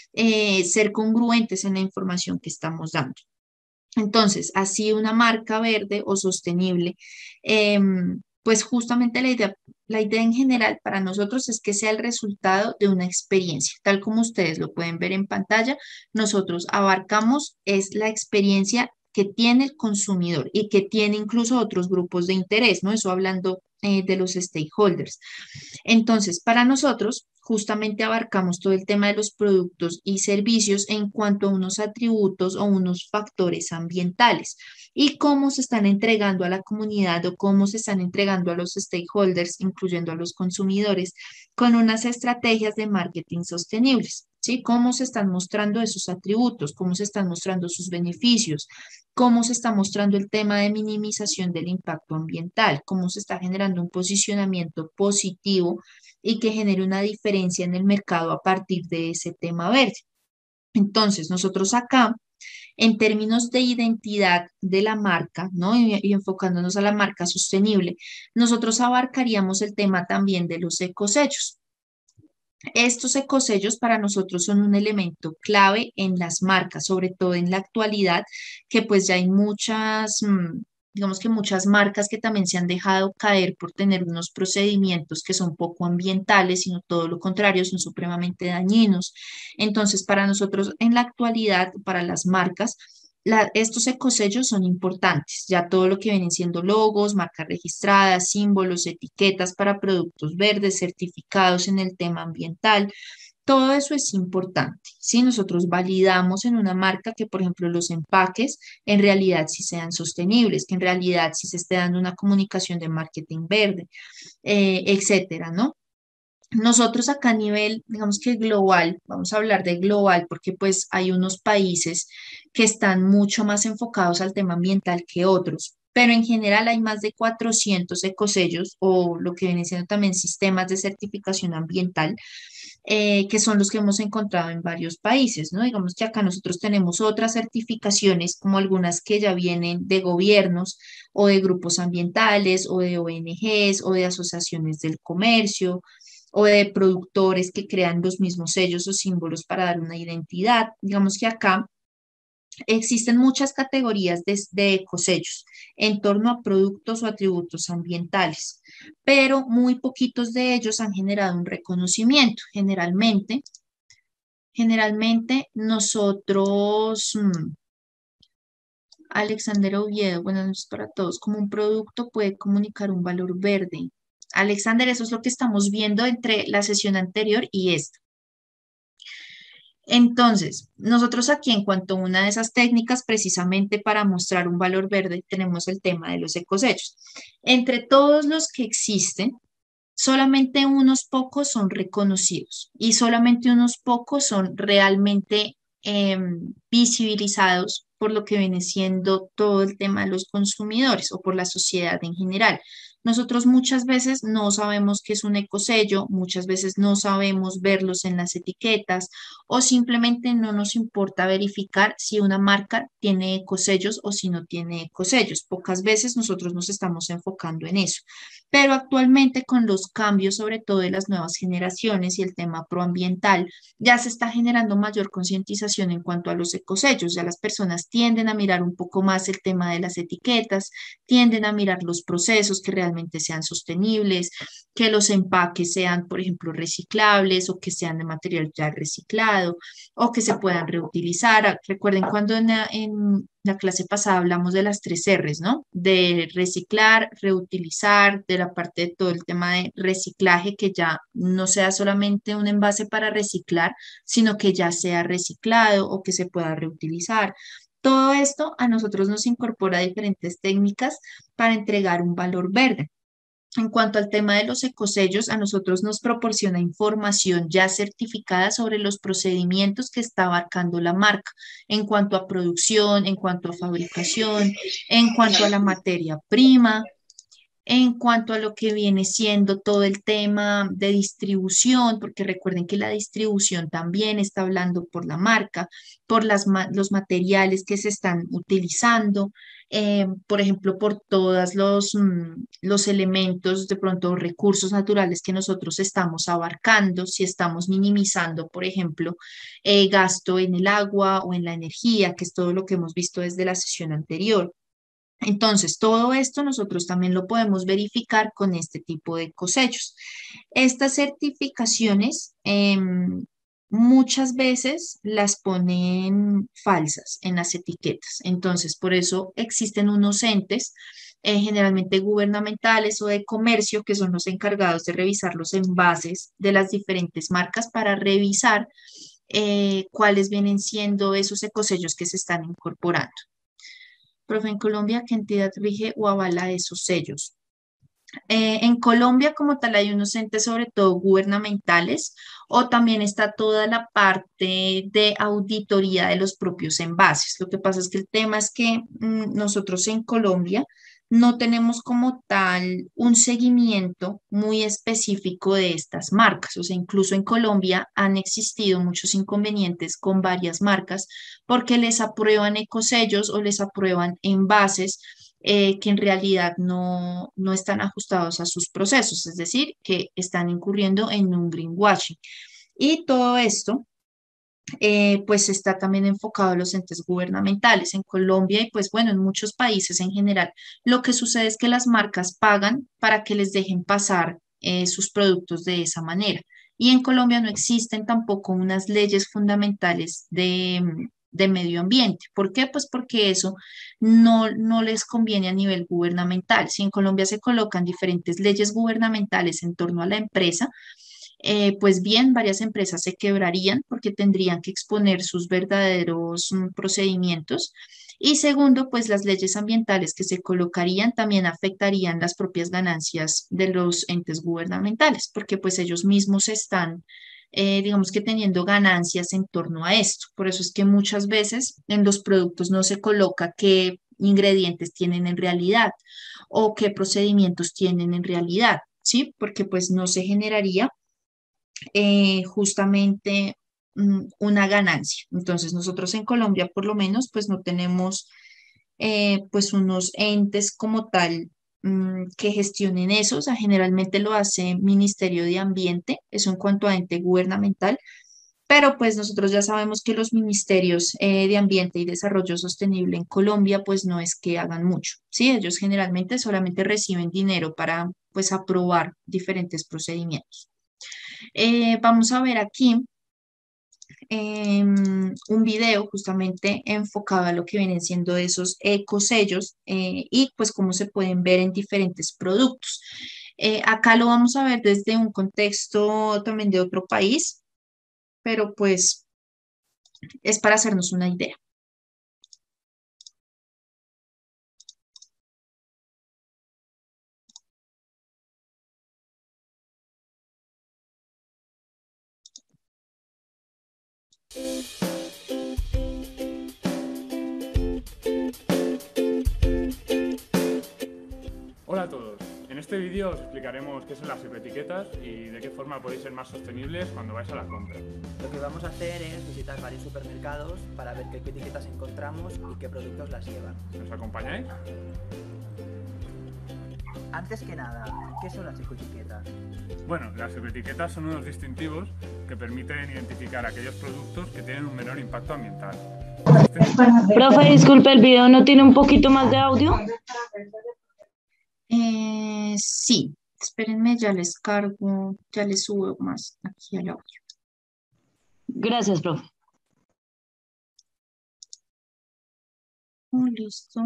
eh, ser congruentes en la información que estamos dando. Entonces, así una marca verde o sostenible, em, pues justamente la idea, la idea en general para nosotros es que sea el resultado de una experiencia, tal como ustedes lo pueden ver en pantalla, nosotros abarcamos es la experiencia que tiene el consumidor y que tiene incluso otros grupos de interés, ¿no? Eso hablando eh, de los stakeholders. Entonces, para nosotros, justamente abarcamos todo el tema de los productos y servicios en cuanto a unos atributos o unos factores ambientales y cómo se están entregando a la comunidad o cómo se están entregando a los stakeholders, incluyendo a los consumidores, con unas estrategias de marketing sostenibles. ¿sí? Cómo se están mostrando esos atributos, cómo se están mostrando sus beneficios, cómo se está mostrando el tema de minimización del impacto ambiental, cómo se está generando un posicionamiento positivo y que genere una diferencia en el mercado a partir de ese tema verde. Entonces, nosotros acá, en términos de identidad de la marca, ¿no? Y, y enfocándonos a la marca sostenible, nosotros abarcaríamos el tema también de los ecosellos. Estos ecosellos para nosotros son un elemento clave en las marcas, sobre todo en la actualidad, que pues ya hay muchas, mm, digamos que muchas marcas que también se han dejado caer por tener unos procedimientos que son poco ambientales, sino todo lo contrario, son supremamente dañinos. Entonces, para nosotros en la actualidad, para las marcas, la- estos ecosellos son importantes, ya todo lo que vienen siendo logos, marcas registradas, símbolos, etiquetas para productos verdes, certificados en el tema ambiental, todo eso es importante. Si nosotros validamos en una marca que, por ejemplo, los empaques en realidad sí sean sostenibles, que en realidad sí se esté dando una comunicación de marketing verde, eh, etcétera, ¿no? Nosotros acá a nivel, digamos que global, vamos a hablar de global porque pues hay unos países que están mucho más enfocados al tema ambiental que otros, pero en general hay más de cuatrocientos ecosellos o lo que viene siendo también sistemas de certificación ambiental, eh, que son los que hemos encontrado en varios países, ¿no? Digamos que acá nosotros tenemos otras certificaciones, como algunas que ya vienen de gobiernos o de grupos ambientales o de O N Ges o de asociaciones del comercio o de productores que crean los mismos sellos o símbolos para dar una identidad. Digamos que acá existen muchas categorías de, de ecosellos en torno a productos o atributos ambientales, pero muy poquitos de ellos han generado un reconocimiento. Generalmente, generalmente nosotros, mm, Alexander Oviedo, buenas noches para todos, como un producto puede comunicar un valor verde. Alexander, eso es lo que estamos viendo entre la sesión anterior y esta. Entonces, nosotros aquí en cuanto a una de esas técnicas, precisamente para mostrar un valor verde, tenemos el tema de los ecosechos. Entre todos los que existen, solamente unos pocos son reconocidos y solamente unos pocos son realmente em, visibilizados por lo que viene siendo todo el tema de los consumidores o por la sociedad en general. Nosotros muchas veces no sabemos qué es un ecosello, muchas veces no sabemos verlos en las etiquetas o simplemente no nos importa verificar si una marca tiene ecosellos o si no tiene ecosellos. Pocas veces nosotros nos estamos enfocando en eso. Pero actualmente con los cambios, sobre todo de las nuevas generaciones y el tema proambiental, ya se está generando mayor concientización en cuanto a los ecosellos. Ya las personas tienden a mirar un poco más el tema de las etiquetas, tienden a mirar los procesos que realmente sean sostenibles, que los empaques sean, por ejemplo, reciclables o que sean de material ya reciclado o que se puedan reutilizar. Ah, recuerden cuando en la, en la clase pasada hablamos de las tres R's, ¿no? De reciclar, reutilizar, de la parte de todo el tema de reciclaje, que ya no sea solamente un envase para reciclar, sino que ya sea reciclado o que se pueda reutilizar. Todo esto a nosotros nos incorpora diferentes técnicas para entregar un valor verde. En cuanto al tema de los ecosellos, a nosotros nos proporciona información ya certificada sobre los procedimientos que está abarcando la marca, en cuanto a producción, en cuanto a fabricación, en cuanto a la materia prima, en cuanto a lo que viene siendo todo el tema de distribución, porque recuerden que la distribución también está hablando por la marca, por las, ma- los materiales que se están utilizando, eh, por ejemplo, por todos los, mm, los elementos, de pronto recursos naturales que nosotros estamos abarcando, si estamos minimizando, por ejemplo, eh, gasto en el agua o en la energía, que es todo lo que hemos visto desde la sesión anterior. Entonces, todo esto nosotros también lo podemos verificar con este tipo de cosechos. Estas certificaciones em, muchas veces las ponen falsas en las etiquetas. Entonces, por eso existen unos entes, eh, generalmente gubernamentales o de comercio, que son los encargados de revisar los envases de las diferentes marcas para revisar eh, cuáles vienen siendo esos ecosellos que se están incorporando. Profe, en Colombia, ¿qué entidad rige o avala esos sellos? Eh, en Colombia como tal hay unos entes sobre todo gubernamentales o también está toda la parte de auditoría de los propios envases. Lo que pasa es que el tema es que mm, nosotros en Colombia no tenemos como tal un seguimiento muy específico de estas marcas. O sea, incluso en Colombia han existido muchos inconvenientes con varias marcas porque les aprueban ecosellos o les aprueban envases eh, que en realidad no, no están ajustados a sus procesos, es decir, que están incurriendo en un greenwashing. Y todo esto, eh, pues está también enfocado a los entes gubernamentales en Colombia y pues bueno, en muchos países en general. Lo que sucede es que las marcas pagan para que les dejen pasar eh, sus productos de esa manera. Y en Colombia no existen tampoco unas leyes fundamentales de, de medio ambiente. ¿Por qué? Pues porque eso no, no les conviene a nivel gubernamental. Si en Colombia se colocan diferentes leyes gubernamentales en torno a la empresa, eh, pues bien, varias empresas se quebrarían porque tendrían que exponer sus verdaderos mm, procedimientos. Y segundo, pues las leyes ambientales que se colocarían también afectarían las propias ganancias de los entes gubernamentales, porque pues ellos mismos están, eh, digamos que teniendo ganancias en torno a esto. Por eso es que muchas veces en los productos no se coloca qué ingredientes tienen en realidad o qué procedimientos tienen en realidad, ¿sí? Porque pues no se generaría eh, justamente mm, una ganancia. Entonces, nosotros en Colombia, por lo menos, pues no tenemos eh, pues unos entes como tal mm, que gestionen eso. O sea, generalmente lo hace Ministerio de Ambiente, eso en cuanto a ente gubernamental. Pero pues nosotros ya sabemos que los ministerios eh, de Ambiente y Desarrollo Sostenible en Colombia pues no es que hagan mucho, ¿sí? Ellos generalmente solamente reciben dinero para pues aprobar diferentes procedimientos. Eh, vamos a ver aquí em, un video justamente enfocado a lo que vienen siendo esos ecosellos eh, y pues cómo se pueden ver en diferentes productos. Eh, acá lo vamos a ver desde un contexto también de otro país, pero pues es para hacernos una idea. Hola a todos, en este vídeo os explicaremos qué son las ecoetiquetas y de qué forma podéis ser más sostenibles cuando vais a la compra. Lo que vamos a hacer es visitar varios supermercados para ver qué etiquetas encontramos y qué productos las llevan. ¿Nos acompañáis? Antes que nada, ¿qué son las ecoetiquetas? Bueno, las ecoetiquetas son unos distintivos que permiten identificar aquellos productos que tienen un menor impacto ambiental. Profe, disculpe, ¿el video no tiene un poquito más de audio? Eh, sí, espérenme, ya les cargo, ya les subo más aquí al audio. Gracias, profe. Oh, listo.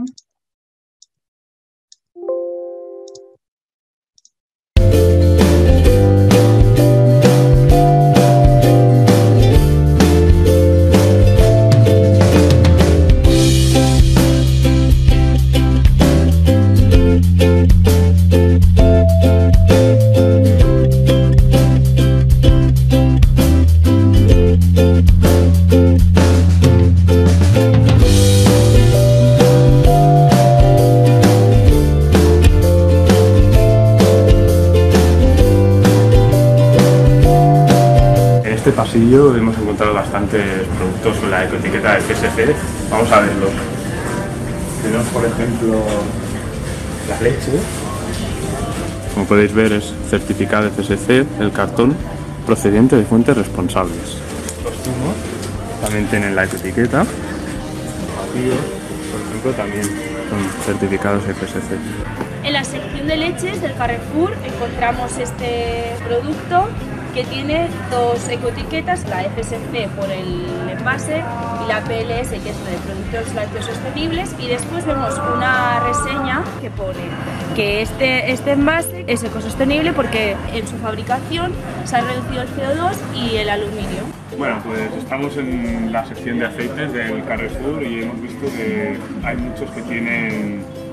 En este pasillo hemos encontrado bastantes productos con la ecoetiqueta de F S C. Vamos a verlos. Tenemos, por ejemplo, la leche. Como podéis ver, es certificado F S C, el cartón procedente de fuentes responsables. Los zumos también tienen la etiqueta. Los batidos, por ejemplo, también son certificados F S C. En la sección de leches del Carrefour encontramos este producto que tiene dos ecoetiquetas, la F S C por el envase y la P L S, que es la de productos lácteos sostenibles, y después vemos una reseña que pone que este, este envase es ecosostenible porque en su fabricación se ha reducido el C O dos y el aluminio. Bueno, pues estamos en la sección de aceites del Carrefour y hemos visto que hay muchos que tienen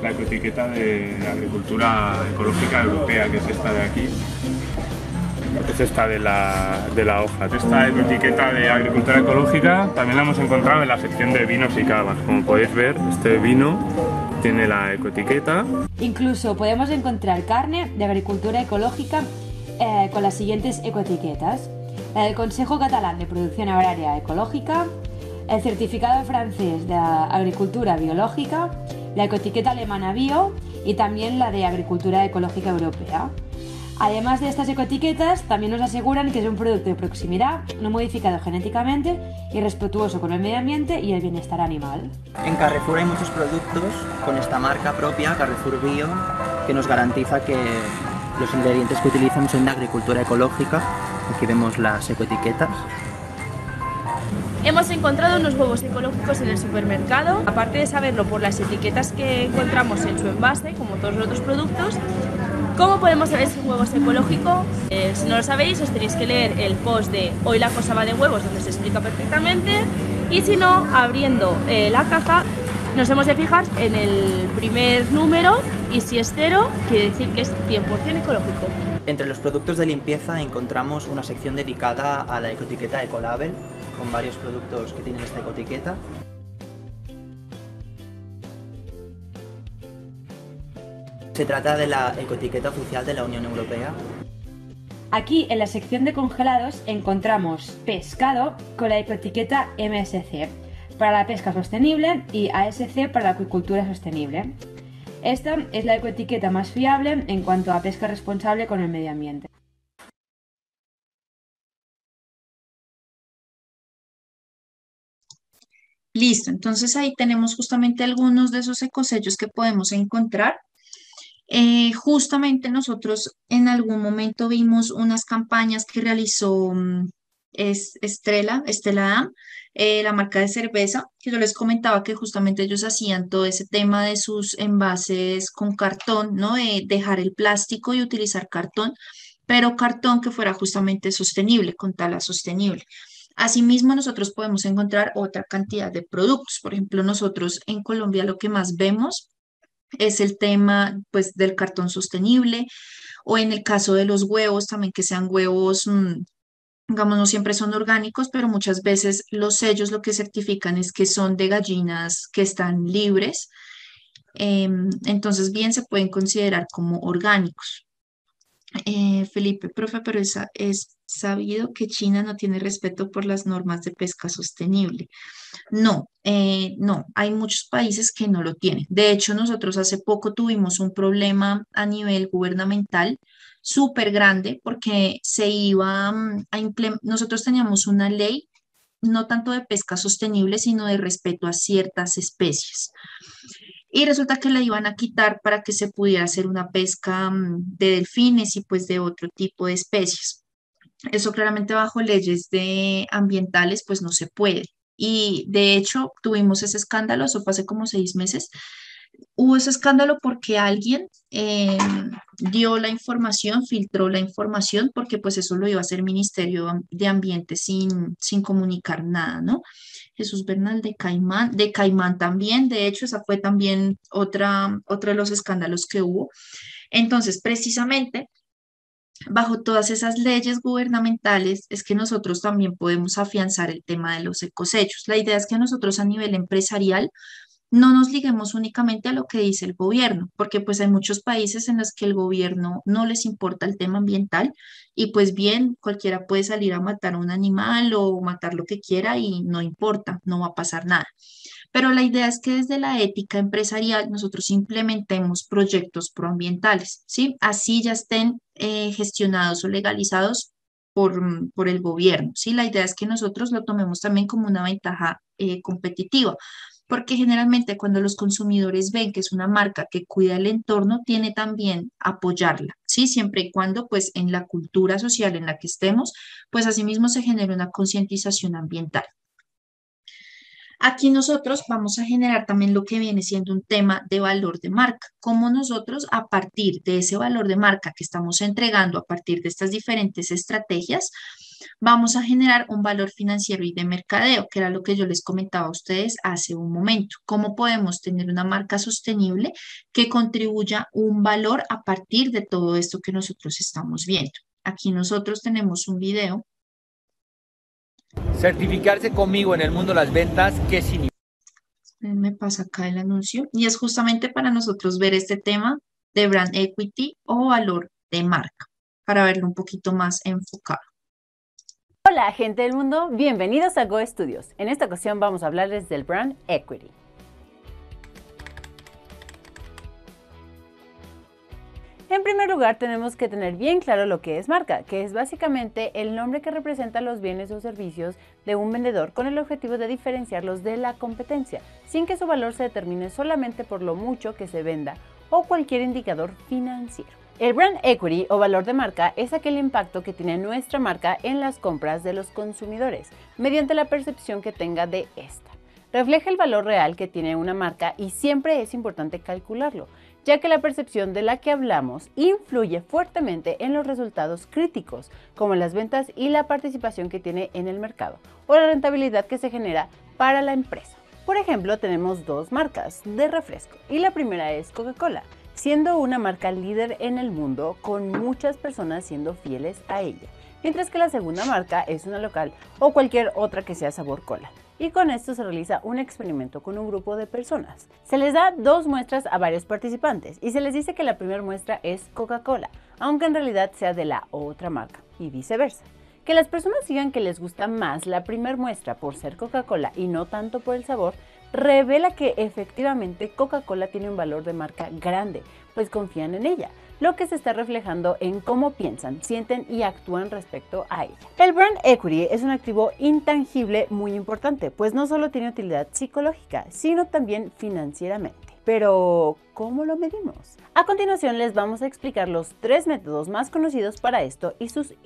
la ecoetiqueta de agricultura ecológica europea, que es esta de aquí. Es esta de la, de la hoja. Esta ecoetiqueta de agricultura ecológica también la hemos encontrado en la sección de vinos y cavas. Como podéis ver, este vino tiene la ecoetiqueta. Incluso podemos encontrar carne de agricultura ecológica eh, con las siguientes ecoetiquetas: el Consejo Catalán de Producción Agraria Ecológica, el certificado francés de agricultura biológica, la ecoetiqueta alemana bio y también la de agricultura ecológica europea. Además de estas ecoetiquetas, también nos aseguran que es un producto de proximidad, no modificado genéticamente y respetuoso con el medio ambiente y el bienestar animal. En Carrefour hay muchos productos con esta marca propia, Carrefour Bio, que nos garantiza que los ingredientes que utilizan son de agricultura ecológica. Aquí vemos las ecoetiquetas. Hemos encontrado unos huevos ecológicos en el supermercado. Aparte de saberlo por las etiquetas que encontramos en su envase, como todos los otros productos, ¿cómo podemos saber si un huevo es ecológico? Eh, si no lo sabéis, os tenéis que leer el post de Hoy la cosa va de huevos, donde se explica perfectamente. Y si no, abriendo eh, la caja, nos hemos de fijar en el primer número y si es cero, quiere decir que es cien por ciento ecológico. Entre los productos de limpieza encontramos una sección dedicada a la ecoetiqueta Ecolabel, con varios productos que tienen esta ecoetiqueta. Se trata de la ecoetiqueta oficial de la Unión Europea. Aquí en la sección de congelados encontramos pescado con la ecoetiqueta M S C para la pesca sostenible y A S C para la acuicultura sostenible. Esta es la ecoetiqueta más fiable en cuanto a pesca responsable con el medio ambiente. Listo, entonces ahí tenemos justamente algunos de esos ecosellos que podemos encontrar. Eh, justamente nosotros en algún momento vimos unas campañas que realizó mm, es, Estrella, Estela Damm, eh, la marca de cerveza, que yo les comentaba que justamente ellos hacían todo ese tema de sus envases con cartón, ¿no? De dejar el plástico y utilizar cartón, pero cartón que fuera justamente sostenible, con tala sostenible. Asimismo, nosotros podemos encontrar otra cantidad de productos. Por ejemplo, nosotros en Colombia lo que más vemos es el tema, pues, del cartón sostenible, o en el caso de los huevos, también que sean huevos, mm, digamos, no siempre son orgánicos, pero muchas veces los sellos lo que certifican es que son de gallinas que están libres. Em, entonces, bien se pueden considerar como orgánicos. Eh, Felipe, profe, pero es, sa- es sabido que China no tiene respeto por las normas de pesca sostenible. No, eh, no, hay muchos países que no lo tienen. De hecho, nosotros hace poco tuvimos un problema a nivel gubernamental súper grande porque se iba mm, a implementar, nosotros teníamos una ley no tanto de pesca sostenible, sino de respeto a ciertas especies. Y resulta que la iban a quitar para que se pudiera hacer una pesca mm, de delfines y pues de otro tipo de especies. Eso claramente bajo leyes de ambientales pues no se puede. Y de hecho tuvimos ese escándalo, eso fue hace como seis meses. Hubo ese escándalo porque alguien eh, dio la información, filtró la información, porque pues eso lo iba a hacer el Ministerio de Ambiente sin, sin comunicar nada, ¿no? Jesús Bernal de Caimán, de Caimán también, de hecho esa fue también otra, otro de los escándalos que hubo. Entonces, precisamente bajo todas esas leyes gubernamentales es que nosotros también podemos afianzar el tema de los ecosellos. La idea es que nosotros a nivel empresarial no nos liguemos únicamente a lo que dice el gobierno, porque pues hay muchos países en los que el gobierno no les importa el tema ambiental y pues bien, cualquiera puede salir a matar a un animal o matar lo que quiera y no importa, no va a pasar nada. Pero la idea es que desde la ética empresarial nosotros implementemos proyectos proambientales, ¿sí? Así ya estén eh, gestionados o legalizados por, mm, por el gobierno, ¿sí? La idea es que nosotros lo tomemos también como una ventaja eh, competitiva, porque generalmente cuando los consumidores ven que es una marca que cuida el entorno, tiene también apoyarla, ¿sí? Siempre y cuando, pues, en la cultura social en la que estemos, pues, asimismo se genere una concientización ambiental. Aquí nosotros vamos a generar también lo que viene siendo un tema de valor de marca, cómo nosotros a partir de ese valor de marca que estamos entregando, a partir de estas diferentes estrategias, Vamos a generar un valor financiero y de mercadeo, que era lo que yo les comentaba a ustedes hace un momento. ¿Cómo podemos tener una marca sostenible que contribuya un valor a partir de todo esto que nosotros estamos viendo? Aquí nosotros tenemos un video. Certificarse conmigo en el mundo de las ventas, ¿qué significa? Me pasa acá el anuncio. Y es justamente para nosotros ver este tema de brand equity o valor de marca, para verlo un poquito más enfocado. Hola gente del mundo, bienvenidos a Go Studios. En esta ocasión vamos a hablarles del brand equity. En primer lugar, tenemos que tener bien claro lo que es marca, que es básicamente el nombre que representa los bienes o servicios de un vendedor con el objetivo de diferenciarlos de la competencia, sin que su valor se determine solamente por lo mucho que se venda o cualquier indicador financiero. El brand equity o valor de marca es aquel impacto que tiene nuestra marca en las compras de los consumidores, mediante la percepción que tenga de esta. Refleja el valor real que tiene una marca y siempre es importante calcularlo, ya que la percepción de la que hablamos influye fuertemente en los resultados críticos, como las ventas y la participación que tiene en el mercado, o la rentabilidad que se genera para la empresa. Por ejemplo, tenemos dos marcas de refresco, y la primera es Coca-Cola, siendo una marca líder en el mundo con muchas personas siendo fieles a ella, mientras que la segunda marca es una local o cualquier otra que sea sabor cola. Y con esto se realiza un experimento con un grupo de personas. Se les da dos muestras a varios participantes y se les dice que la primera muestra es Coca-Cola, aunque en realidad sea de la otra marca, y viceversa. Que las personas digan que les gusta más la primera muestra por ser Coca-Cola y no tanto por el sabor, revela que efectivamente Coca-Cola tiene un valor de marca grande, pues confían en ella, lo que se está reflejando en cómo piensan, sienten y actúan respecto a ella. El brand equity es un activo intangible muy importante, pues no solo tiene utilidad psicológica, sino también financieramente. Pero, ¿cómo lo medimos? A continuación les vamos a explicar los tres métodos más conocidos para esto y sus...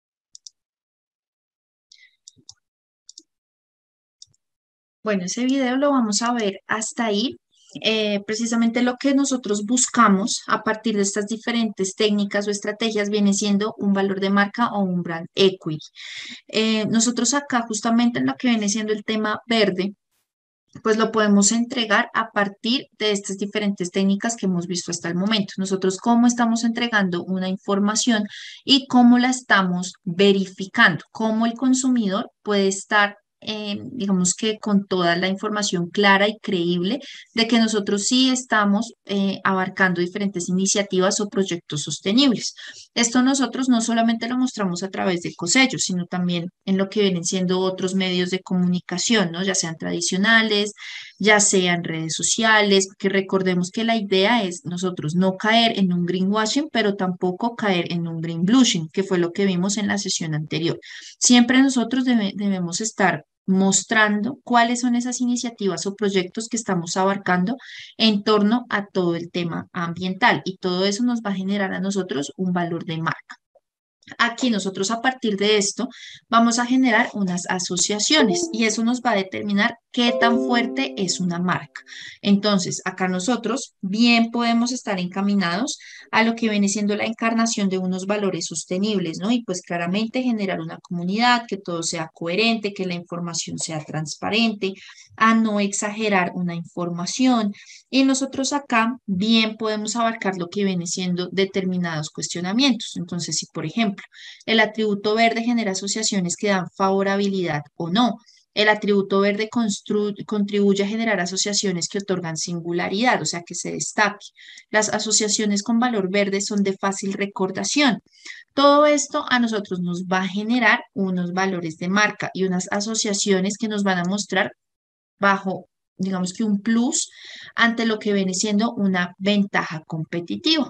Bueno, ese video lo vamos a ver hasta ahí. Eh, precisamente lo que nosotros buscamos a partir de estas diferentes técnicas o estrategias viene siendo un valor de marca o un brand equity. Eh, nosotros acá justamente en lo que viene siendo el tema verde, pues lo podemos entregar a partir de estas diferentes técnicas que hemos visto hasta el momento. Nosotros cómo estamos entregando una información y cómo la estamos verificando, cómo el consumidor puede estar eh, digamos que con toda la información clara y creíble de que nosotros sí estamos eh, abarcando diferentes iniciativas o proyectos sostenibles. Esto nosotros no solamente lo mostramos a través de Ecosellos, sino también en lo que vienen siendo otros medios de comunicación, ¿no? Ya sean tradicionales, ya sean redes sociales, porque recordemos que la idea es nosotros no caer en un greenwashing, pero tampoco caer en un green blushing, que fue lo que vimos en la sesión anterior. Siempre nosotros debe, debemos estar mostrando cuáles son esas iniciativas o proyectos que estamos abarcando en torno a todo el tema ambiental y todo eso nos va a generar a nosotros un valor de marca. Aquí nosotros a partir de esto vamos a generar unas asociaciones y eso nos va a determinar qué tan fuerte es una marca. Entonces, acá nosotros bien podemos estar encaminados a lo que viene siendo la encarnación de unos valores sostenibles, ¿no? Y pues claramente generar una comunidad, que todo sea coherente, que la información sea transparente, a no exagerar una información. Y nosotros acá bien podemos abarcar lo que viene siendo determinados cuestionamientos. Entonces, si por ejemplo el atributo verde genera asociaciones que dan favorabilidad o no, el atributo verde contribuye a generar asociaciones que otorgan singularidad, o sea, que se destaque. Las asociaciones con valor verde son de fácil recordación. Todo esto a nosotros nos va a generar unos valores de marca y unas asociaciones que nos van a mostrar bajo, digamos que un plus ante lo que viene siendo una ventaja competitiva.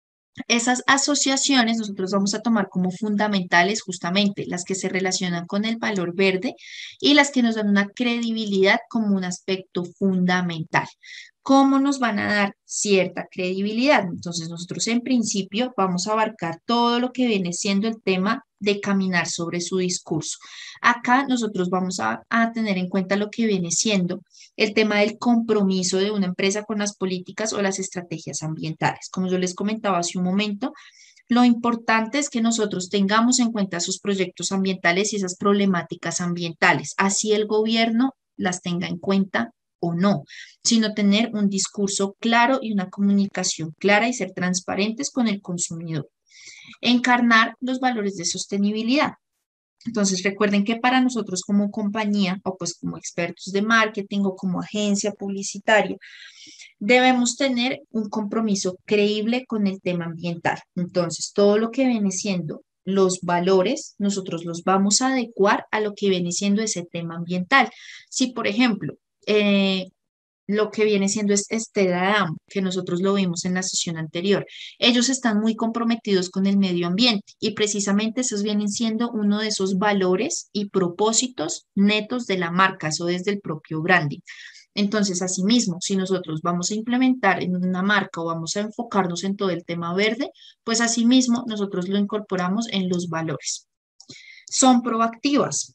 Esas asociaciones nosotros vamos a tomar como fundamentales justamente las que se relacionan con el valor verde y las que nos dan una credibilidad como un aspecto fundamental. ¿Cómo nos van a dar cierta credibilidad? Entonces nosotros en principio vamos a abarcar todo lo que viene siendo el tema de caminar sobre su discurso. Acá nosotros vamos a, a tener en cuenta lo que viene siendo el tema del compromiso de una empresa con las políticas o las estrategias ambientales. Como yo les comentaba hace un momento, Lo importante es que nosotros tengamos en cuenta esos proyectos ambientales y esas problemáticas ambientales, así el gobierno las tenga en cuenta o no, sino tener un discurso claro y una comunicación clara y ser transparentes con el consumidor. Encarnar los valores de sostenibilidad. Entonces, recuerden que para nosotros como compañía o pues como expertos de marketing o como agencia publicitaria, debemos tener un compromiso creíble con el tema ambiental. Entonces, todo lo que viene siendo los valores, nosotros los vamos a adecuar a lo que viene siendo ese tema ambiental. Si, por ejemplo, eh, lo que viene siendo es Estela Dam, que nosotros lo vimos en la sesión anterior. Ellos están muy comprometidos con el medio ambiente y precisamente esos vienen siendo uno de esos valores y propósitos netos de la marca, eso desde el propio branding. Entonces, asimismo, si nosotros vamos a implementar en una marca o vamos a enfocarnos en todo el tema verde, pues asimismo nosotros lo incorporamos en los valores. Son proactivas.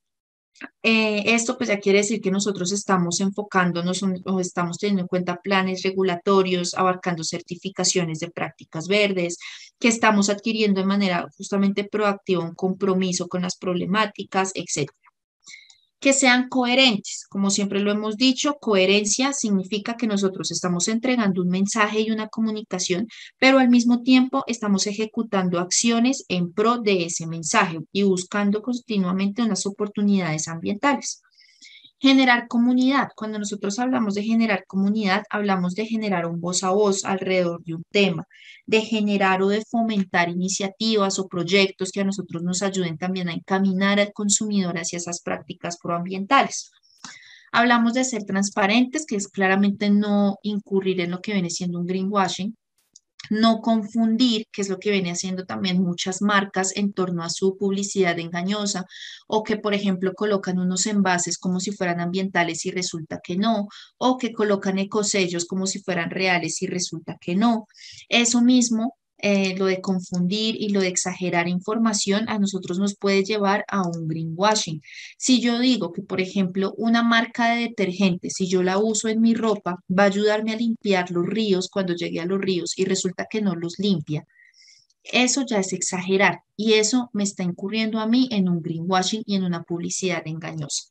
Eh, esto pues ya quiere decir que nosotros estamos enfocándonos en- o estamos teniendo en cuenta planes regulatorios, abarcando certificaciones de prácticas verdes, que estamos adquiriendo de manera justamente proactiva un compromiso con las problemáticas, etcétera. Que sean coherentes. Como siempre lo hemos dicho, coherencia significa que nosotros estamos entregando un mensaje y una comunicación, pero al mismo tiempo estamos ejecutando acciones en pro de ese mensaje y buscando continuamente unas oportunidades ambientales. Generar comunidad. Cuando nosotros hablamos de generar comunidad, hablamos de generar un voz a voz alrededor de un tema, de generar o de fomentar iniciativas o proyectos que a nosotros nos ayuden también a encaminar al consumidor hacia esas prácticas proambientales. Hablamos de ser transparentes, que es claramente no incurrir en lo que viene siendo un greenwashing, no confundir, que es lo que viene haciendo también muchas marcas en torno a su publicidad engañosa, o que, por ejemplo, colocan unos envases como si fueran ambientales y resulta que no, o que colocan ecosellos como si fueran reales y resulta que no. Eso mismo, eh, lo de confundir y lo de exagerar información a nosotros nos puede llevar a un greenwashing. Si yo digo que, por ejemplo, una marca de detergente, si yo la uso en mi ropa, va a ayudarme a limpiar los ríos cuando llegue a los ríos y resulta que no los limpia, eso ya es exagerar y eso me está incurriendo a mí en un greenwashing y en una publicidad engañosa.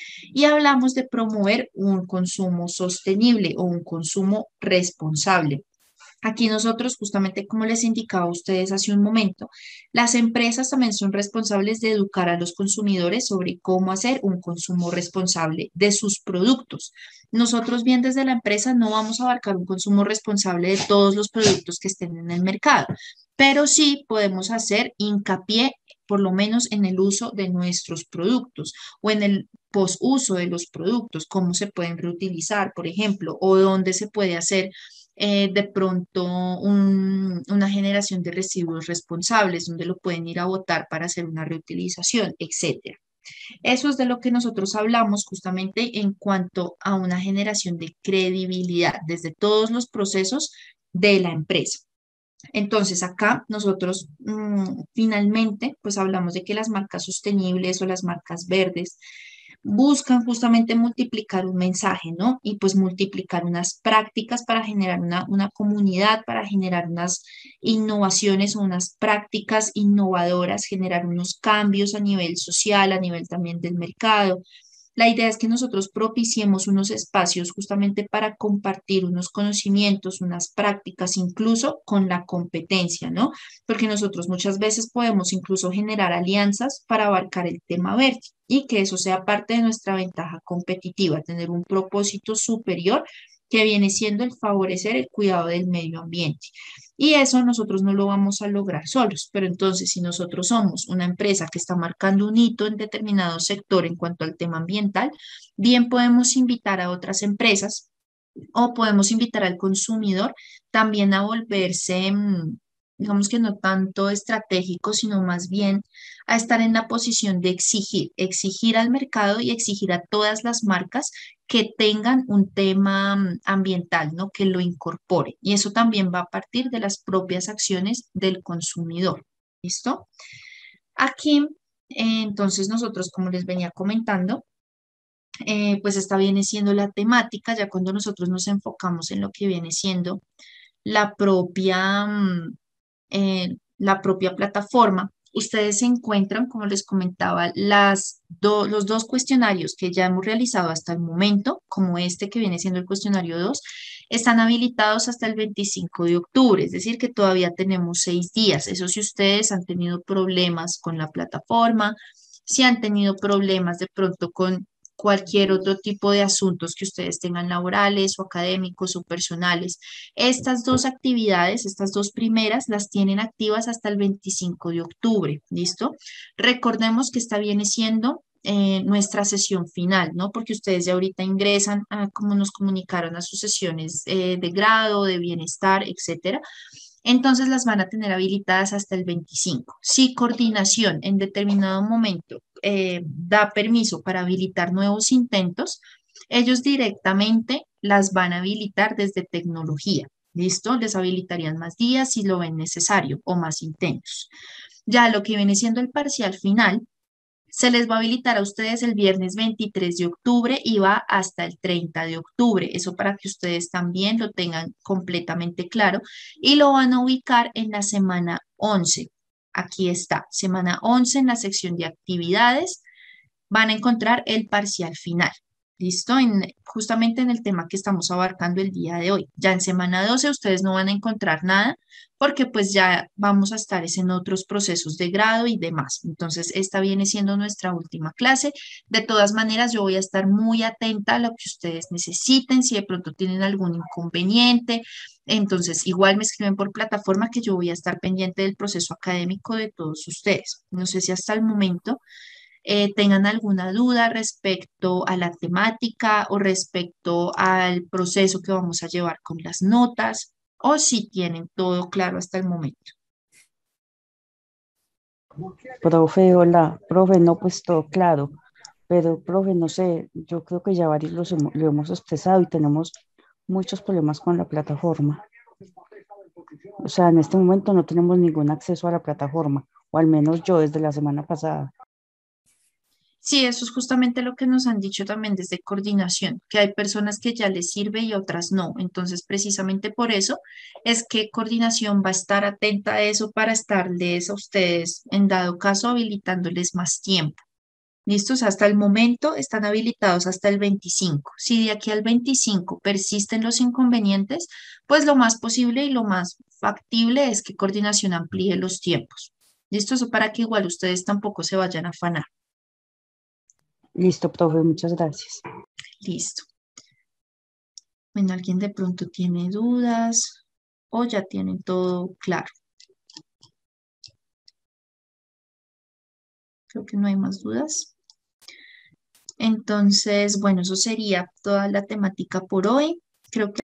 Y hablamos de promover un consumo sostenible o un consumo responsable. Aquí nosotros, justamente como les indicaba a ustedes hace un momento, las empresas también son responsables de educar a los consumidores sobre cómo hacer un consumo responsable de sus productos. Nosotros bien desde la empresa no vamos a abarcar un consumo responsable de todos los productos que estén en el mercado, pero sí podemos hacer hincapié por lo menos en el uso de nuestros productos o en el posuso de los productos, cómo se pueden reutilizar, por ejemplo, o dónde se puede hacer eh, de pronto un- una generación de residuos responsables, donde lo pueden ir a botar para hacer una reutilización, etcétera. Eso es de lo que nosotros hablamos justamente en cuanto a una generación de credibilidad desde todos los procesos de la empresa. Entonces, acá nosotros mm, finalmente, pues hablamos de que las marcas sostenibles o las marcas verdes buscan justamente multiplicar un mensaje, ¿no? Y pues multiplicar unas prácticas para generar una, una comunidad, para generar unas innovaciones o unas prácticas innovadoras, generar unos cambios a nivel social, a nivel también del mercado. La idea es que nosotros propiciemos unos espacios justamente para compartir unos conocimientos, unas prácticas, incluso con la competencia, ¿no? Porque nosotros muchas veces podemos incluso generar alianzas para abarcar el tema verde y que eso sea parte de nuestra ventaja competitiva, tener un propósito superior que viene siendo el favorecer el cuidado del medio ambiente. Y eso nosotros no lo vamos a lograr solos, pero entonces si nosotros somos una empresa que está marcando un hito en determinado sector en cuanto al tema ambiental, bien podemos invitar a otras empresas o podemos invitar al consumidor también a volverse, mm, digamos que no tanto estratégico, sino más bien a estar en la posición de exigir, exigir al mercado y exigir a todas las marcas que tengan un tema mm, ambiental, ¿no? Que lo incorpore. Y eso también va a partir de las propias acciones del consumidor. ¿Listo? Aquí, eh, entonces nosotros, como les venía comentando, eh, pues esta viene siendo la temática, ya cuando nosotros nos enfocamos en lo que viene siendo la propia, mm, eh, la propia plataforma, ustedes se encuentran, como les comentaba, las do- los dos cuestionarios que ya hemos realizado hasta el momento, como este que viene siendo el cuestionario dos, están habilitados hasta el veinticinco de octubre, es decir, que todavía tenemos seis días. Eso si ustedes han tenido problemas con la plataforma, si han tenido problemas de pronto con cualquier otro tipo de asuntos que ustedes tengan laborales o académicos o personales. Estas dos actividades, estas dos primeras, las tienen activas hasta el veinticinco de octubre, ¿listo? Recordemos que esta viene siendo eh, nuestra sesión final, ¿no? Porque ustedes ya ahorita ingresan, a, como nos comunicaron, a sus sesiones eh, de grado, de bienestar, etcétera. Entonces las van a tener habilitadas hasta el veinticinco. Si coordinación en determinado momento eh, da permiso para habilitar nuevos intentos, ellos directamente las van a habilitar desde tecnología. ¿Listo? Les habilitarían más días si lo ven necesario o más intentos. Ya lo que viene siendo el parcial final, se les va a habilitar a ustedes el viernes veintitrés de octubre y va hasta el treinta de octubre. Eso para que ustedes también lo tengan completamente claro y lo van a ubicar en la semana once. Aquí está, semana once en la sección de actividades. Van a encontrar el parcial final. ¿Listo? En, justamente en el tema que estamos abarcando el día de hoy. Ya en semana doce ustedes no van a encontrar nada porque pues ya vamos a estar en otros procesos de grado y demás. Entonces, esta viene siendo nuestra última clase. De todas maneras, yo voy a estar muy atenta a lo que ustedes necesiten, si de pronto tienen algún inconveniente. Entonces, igual me escriben por plataforma que yo voy a estar pendiente del proceso académico de todos ustedes. No sé si hasta el momento eh, tengan alguna duda respecto a la temática o respecto al proceso que vamos a llevar con las notas o si tienen todo claro hasta el momento. Profe, hola, profe, no, pues todo claro, pero profe, no sé, yo creo que ya varios los hemo- lo hemos expresado y tenemos muchos problemas con la plataforma. O sea, en este momento no tenemos ningún acceso a la plataforma, o al menos yo desde la semana pasada. Sí, eso es justamente lo que nos han dicho también desde coordinación, que hay personas que ya les sirve y otras no. Entonces, precisamente por eso es que coordinación va a estar atenta a eso para estarles a ustedes, en dado caso, habilitándoles más tiempo. ¿Listos? Hasta el momento están habilitados hasta el veinticinco. Si de aquí al veinticinco persisten los inconvenientes, pues lo más posible y lo más factible es que coordinación amplíe los tiempos. ¿Listo? Eso para que igual ustedes tampoco se vayan a afanar. Listo, profe, muchas gracias. Listo. Bueno, ¿alguien de pronto tiene dudas o ya tienen todo claro? Creo que no hay más dudas. Entonces, bueno, eso sería toda la temática por hoy. Creo que